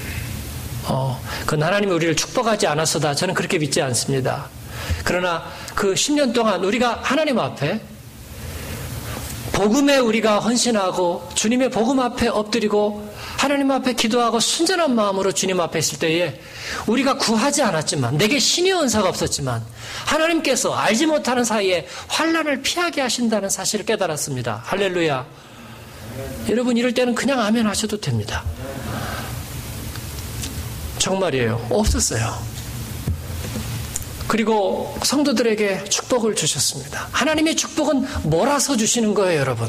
그건 하나님이 우리를 축복하지 않았어다. 저는 그렇게 믿지 않습니다. 그러나 그 10년 동안 우리가 하나님 앞에 복음에 우리가 헌신하고 주님의 복음 앞에 엎드리고 하나님 앞에 기도하고 순전한 마음으로 주님 앞에 있을 때에 우리가 구하지 않았지만 내게 신의 은사가 없었지만 하나님께서 알지 못하는 사이에 환난을 피하게 하신다는 사실을 깨달았습니다. 할렐루야. 여러분 이럴 때는 그냥 아멘 하셔도 됩니다. 정말이에요. 없었어요. 그리고 성도들에게 축복을 주셨습니다. 하나님의 축복은 몰아서 주시는 거예요, 여러분.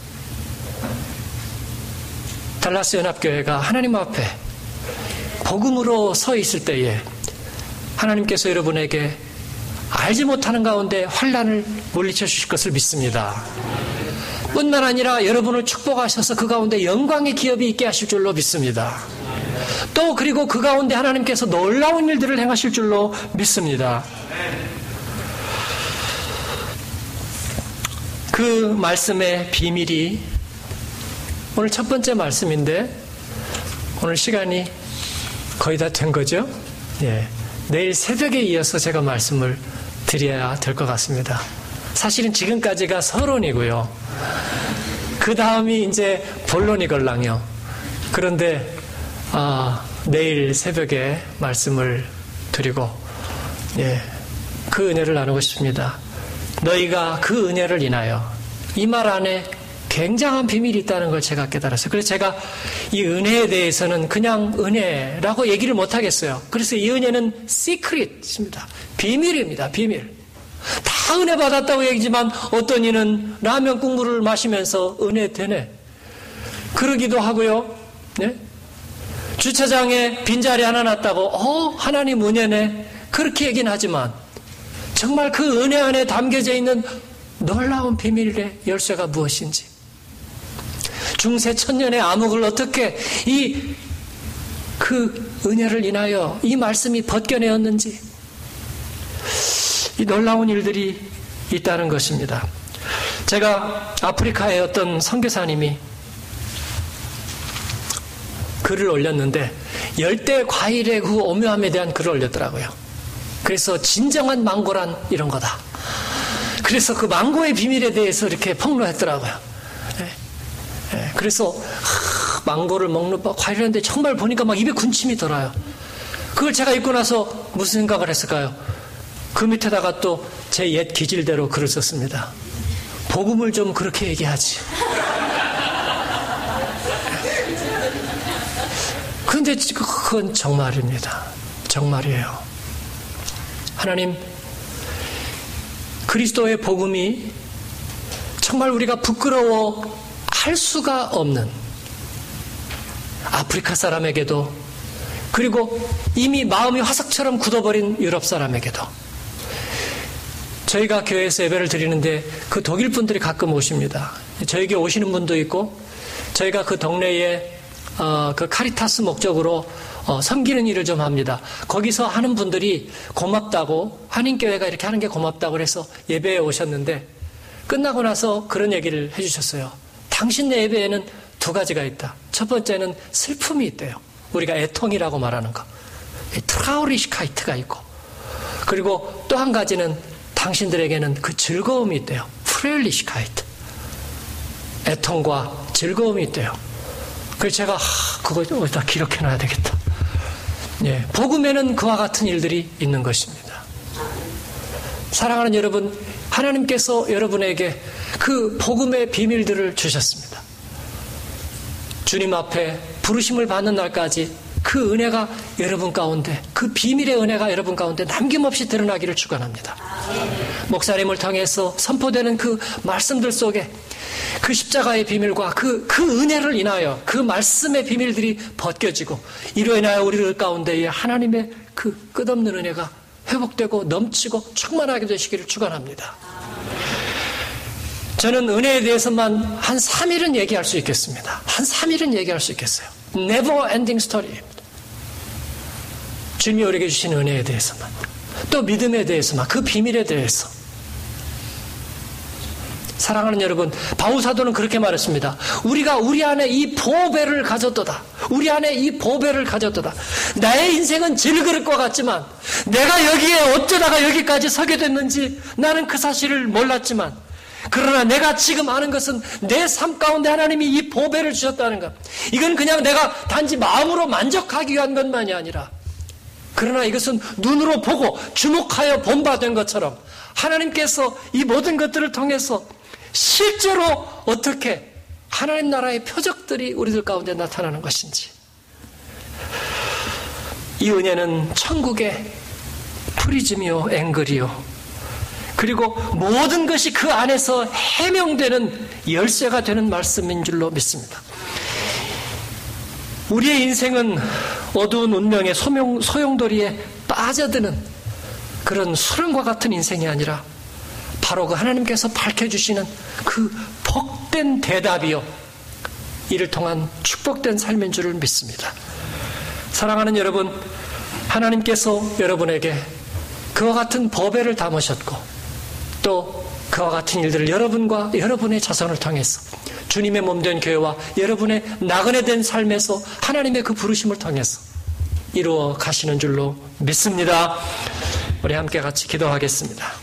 달라스 연합교회가 하나님 앞에 복음으로 서 있을 때에 하나님께서 여러분에게 알지 못하는 가운데 환난을 물리쳐 주실 것을 믿습니다. 뿐만 아니라 여러분을 축복하셔서 그 가운데 영광의 기업이 있게 하실 줄로 믿습니다. 또 그리고 그 가운데 하나님께서 놀라운 일들을 행하실 줄로 믿습니다. 그 말씀의 비밀이 오늘 첫 번째 말씀인데 오늘 시간이 거의 다 된 거죠? 내일 새벽에 이어서 제가 말씀을 드려야 될 것 같습니다. 사실은 지금까지가 서론이고요. 그 다음이 이제 본론이걸랑요. 그런데 내일 새벽에 말씀을 드리고 그 은혜를 나누고 싶습니다. 너희가 그 은혜를 인하여 이 말 안에 굉장한 비밀이 있다는 걸 제가 깨달았어요. 그래서 제가 이 은혜에 대해서는 그냥 은혜라고 얘기를 못하겠어요. 그래서 이 은혜는 시크릿입니다. 비밀입니다. 비밀. 다 은혜 받았다고 얘기지만 어떤 이는 라면 국물을 마시면서 은혜 되네 그러기도 하고요. 주차장에 빈자리 하나 놨다고 하나님 은혜네 그렇게 얘기는 하지만 정말 그 은혜 안에 담겨져 있는 놀라운 비밀의 열쇠가 무엇인지, 중세 천년의 암흑을 어떻게 그 은혜를 인하여 이 말씀이 벗겨내었는지, 이 놀라운 일들이 있다는 것입니다. 제가 아프리카의 어떤 선교사님이 글을 올렸는데 열대 과일의 그 오묘함에 대한 글을 올렸더라고요. 그래서 진정한 망고란 이런 거다. 그래서 그 망고의 비밀에 대해서 이렇게 폭로했더라고요. 그래서 망고를 먹는 과일인데 정말 보니까 막 입에 군침이 돌아요. 그걸 제가 읽고 나서 무슨 생각을 했을까요? 그 밑에다가 또 제 옛 기질대로 글을 썼습니다. 복음을 좀 그렇게 얘기하지. 그런데 그건 정말입니다. 정말이에요. 하나님, 그리스도의 복음이 정말 우리가 부끄러워 할 수가 없는 아프리카 사람에게도, 그리고 이미 마음이 화석처럼 굳어버린 유럽 사람에게도, 저희가 교회에서 예배를 드리는데 그 독일 분들이 가끔 오십니다. 저에게 오시는 분도 있고, 저희가 그 동네에 그 카리타스 목적으로 섬기는 일을 좀 합니다. 거기서 하는 분들이 고맙다고, 한인교회가 이렇게 하는 게 고맙다고 해서 예배에 오셨는데, 끝나고 나서 그런 얘기를 해주셨어요. 당신네 예배에는 두 가지가 있다. 첫 번째는 슬픔이 있대요. 우리가 애통이라고 말하는 거. 트라우리시카이트가 있고, 그리고 또 한 가지는 당신들에게는 그 즐거움이 있대요. 프렐리시카이트. 애통과 즐거움이 있대요. 그래서 제가 그거 어디다 기록해놔야 되겠다. 예, 복음에는 그와 같은 일들이 있는 것입니다. 사랑하는 여러분, 하나님께서 여러분에게 그 복음의 비밀들을 주셨습니다. 주님 앞에 부르심을 받는 날까지 그 은혜가 여러분 가운데, 그 비밀의 은혜가 여러분 가운데 남김없이 드러나기를 축원합니다. 목사님을 통해서 선포되는 그 말씀들 속에 그 십자가의 비밀과 그 은혜를 인하여 그 말씀의 비밀들이 벗겨지고, 이로 인하여 우리들 가운데에 하나님의 그 끝없는 은혜가 회복되고 넘치고 충만하게 되시기를 축원합니다. 저는 은혜에 대해서만 한 3일은 얘기할 수 있겠습니다. 한 3일은 얘기할 수 있겠어요. Never ending story입니다. 주님이 우리에게 주신 은혜에 대해서만, 또 믿음에 대해서만, 그 비밀에 대해서. 사랑하는 여러분, 바울사도는 그렇게 말했습니다. 우리가 우리 안에 이 보배를 가졌도다. 우리 안에 이 보배를 가졌도다. 나의 인생은 질그릇과 같지만 내가 여기에 어쩌다가 여기까지 서게 됐는지 나는 그 사실을 몰랐지만, 그러나 내가 지금 아는 것은 내 삶 가운데 하나님이 이 보배를 주셨다는 것. 이건 그냥 내가 단지 마음으로 만족하기 위한 것만이 아니라, 그러나 이것은 눈으로 보고 주목하여 본받은 것처럼 하나님께서 이 모든 것들을 통해서 실제로 어떻게 하나님 나라의 표적들이 우리들 가운데 나타나는 것인지, 이 은혜는 천국의 프리즘이요 앵글이요, 그리고 모든 것이 그 안에서 해명되는 열쇠가 되는 말씀인 줄로 믿습니다. 우리의 인생은 어두운 운명의 소용돌이에 빠져드는 그런 수렁과 같은 인생이 아니라 바로 그 하나님께서 밝혀주시는 그 복된 대답이요, 이를 통한 축복된 삶인 줄을 믿습니다. 사랑하는 여러분, 하나님께서 여러분에게 그와 같은 보배를 담으셨고, 또 그와 같은 일들을 여러분과 여러분의 자손을 통해서 주님의 몸된 교회와 여러분의 나그네 된 삶에서 하나님의 그 부르심을 통해서 이루어 가시는 줄로 믿습니다. 우리 함께 같이 기도하겠습니다.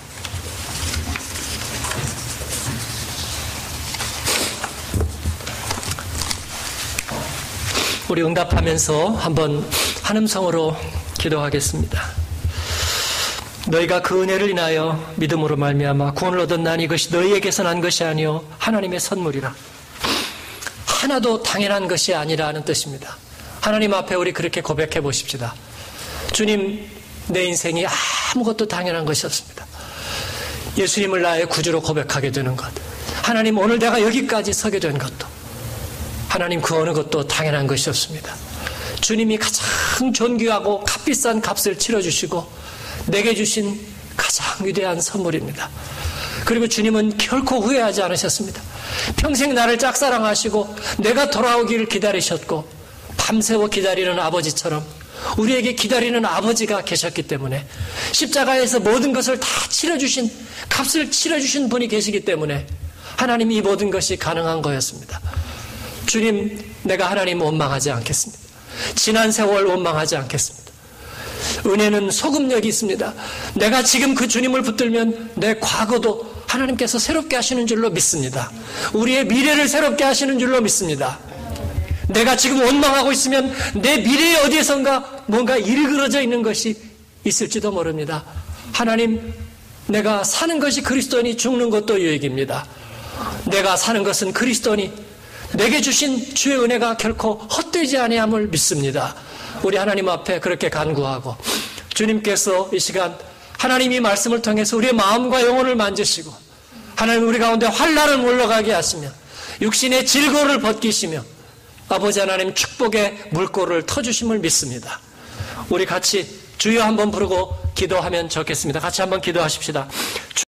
우리 응답하면서 한번 한 음성으로 기도하겠습니다. 너희가 그 은혜를 인하여 믿음으로 말미암아 구원을 얻었나니 이것이 너희에게서 난 것이 아니요 하나님의 선물이라. 하나도 당연한 것이 아니라는 뜻입니다. 하나님 앞에 우리 그렇게 고백해 보십시다. 주님, 내 인생이 아무것도 당연한 것이 없습니다. 예수님을 나의 구주로 고백하게 되는 것, 하나님 오늘 내가 여기까지 서게 된 것도, 하나님 그 어느 것도 당연한 것이 없습니다. 주님이 가장 존귀하고 값비싼 값을 치러주시고 내게 주신 가장 위대한 선물입니다. 그리고 주님은 결코 후회하지 않으셨습니다. 평생 나를 짝사랑하시고 내가 돌아오기를 기다리셨고 밤새워 기다리는 아버지처럼 우리에게 기다리는 아버지가 계셨기 때문에 십자가에서 모든 것을 다 치러주신, 값을 치러주신 분이 계시기 때문에 하나님이 이 모든 것이 가능한 거였습니다. 주님, 내가 하나님 원망하지 않겠습니다. 지난 세월 원망하지 않겠습니다. 은혜는 소금력이 있습니다. 내가 지금 그 주님을 붙들면 내 과거도 하나님께서 새롭게 하시는 줄로 믿습니다. 우리의 미래를 새롭게 하시는 줄로 믿습니다. 내가 지금 원망하고 있으면 내 미래에 어디에선가 뭔가 일그러져 있는 것이 있을지도 모릅니다. 하나님, 내가 사는 것이 그리스도니 죽는 것도 유익입니다. 내가 사는 것은 그리스도니 내게 주신 주의 은혜가 결코 헛되지 아니함을 믿습니다. 우리 하나님 앞에 그렇게 간구하고 주님께서 이 시간 하나님이 말씀을 통해서 우리의 마음과 영혼을 만지시고 하나님 우리 가운데 환난을 물러가게 하시며 육신의 질고를 벗기시며 아버지 하나님 축복의 물꼬를 터주심을 믿습니다. 우리 같이 주여 한번 부르고 기도하면 좋겠습니다. 같이 한번 기도하십시다.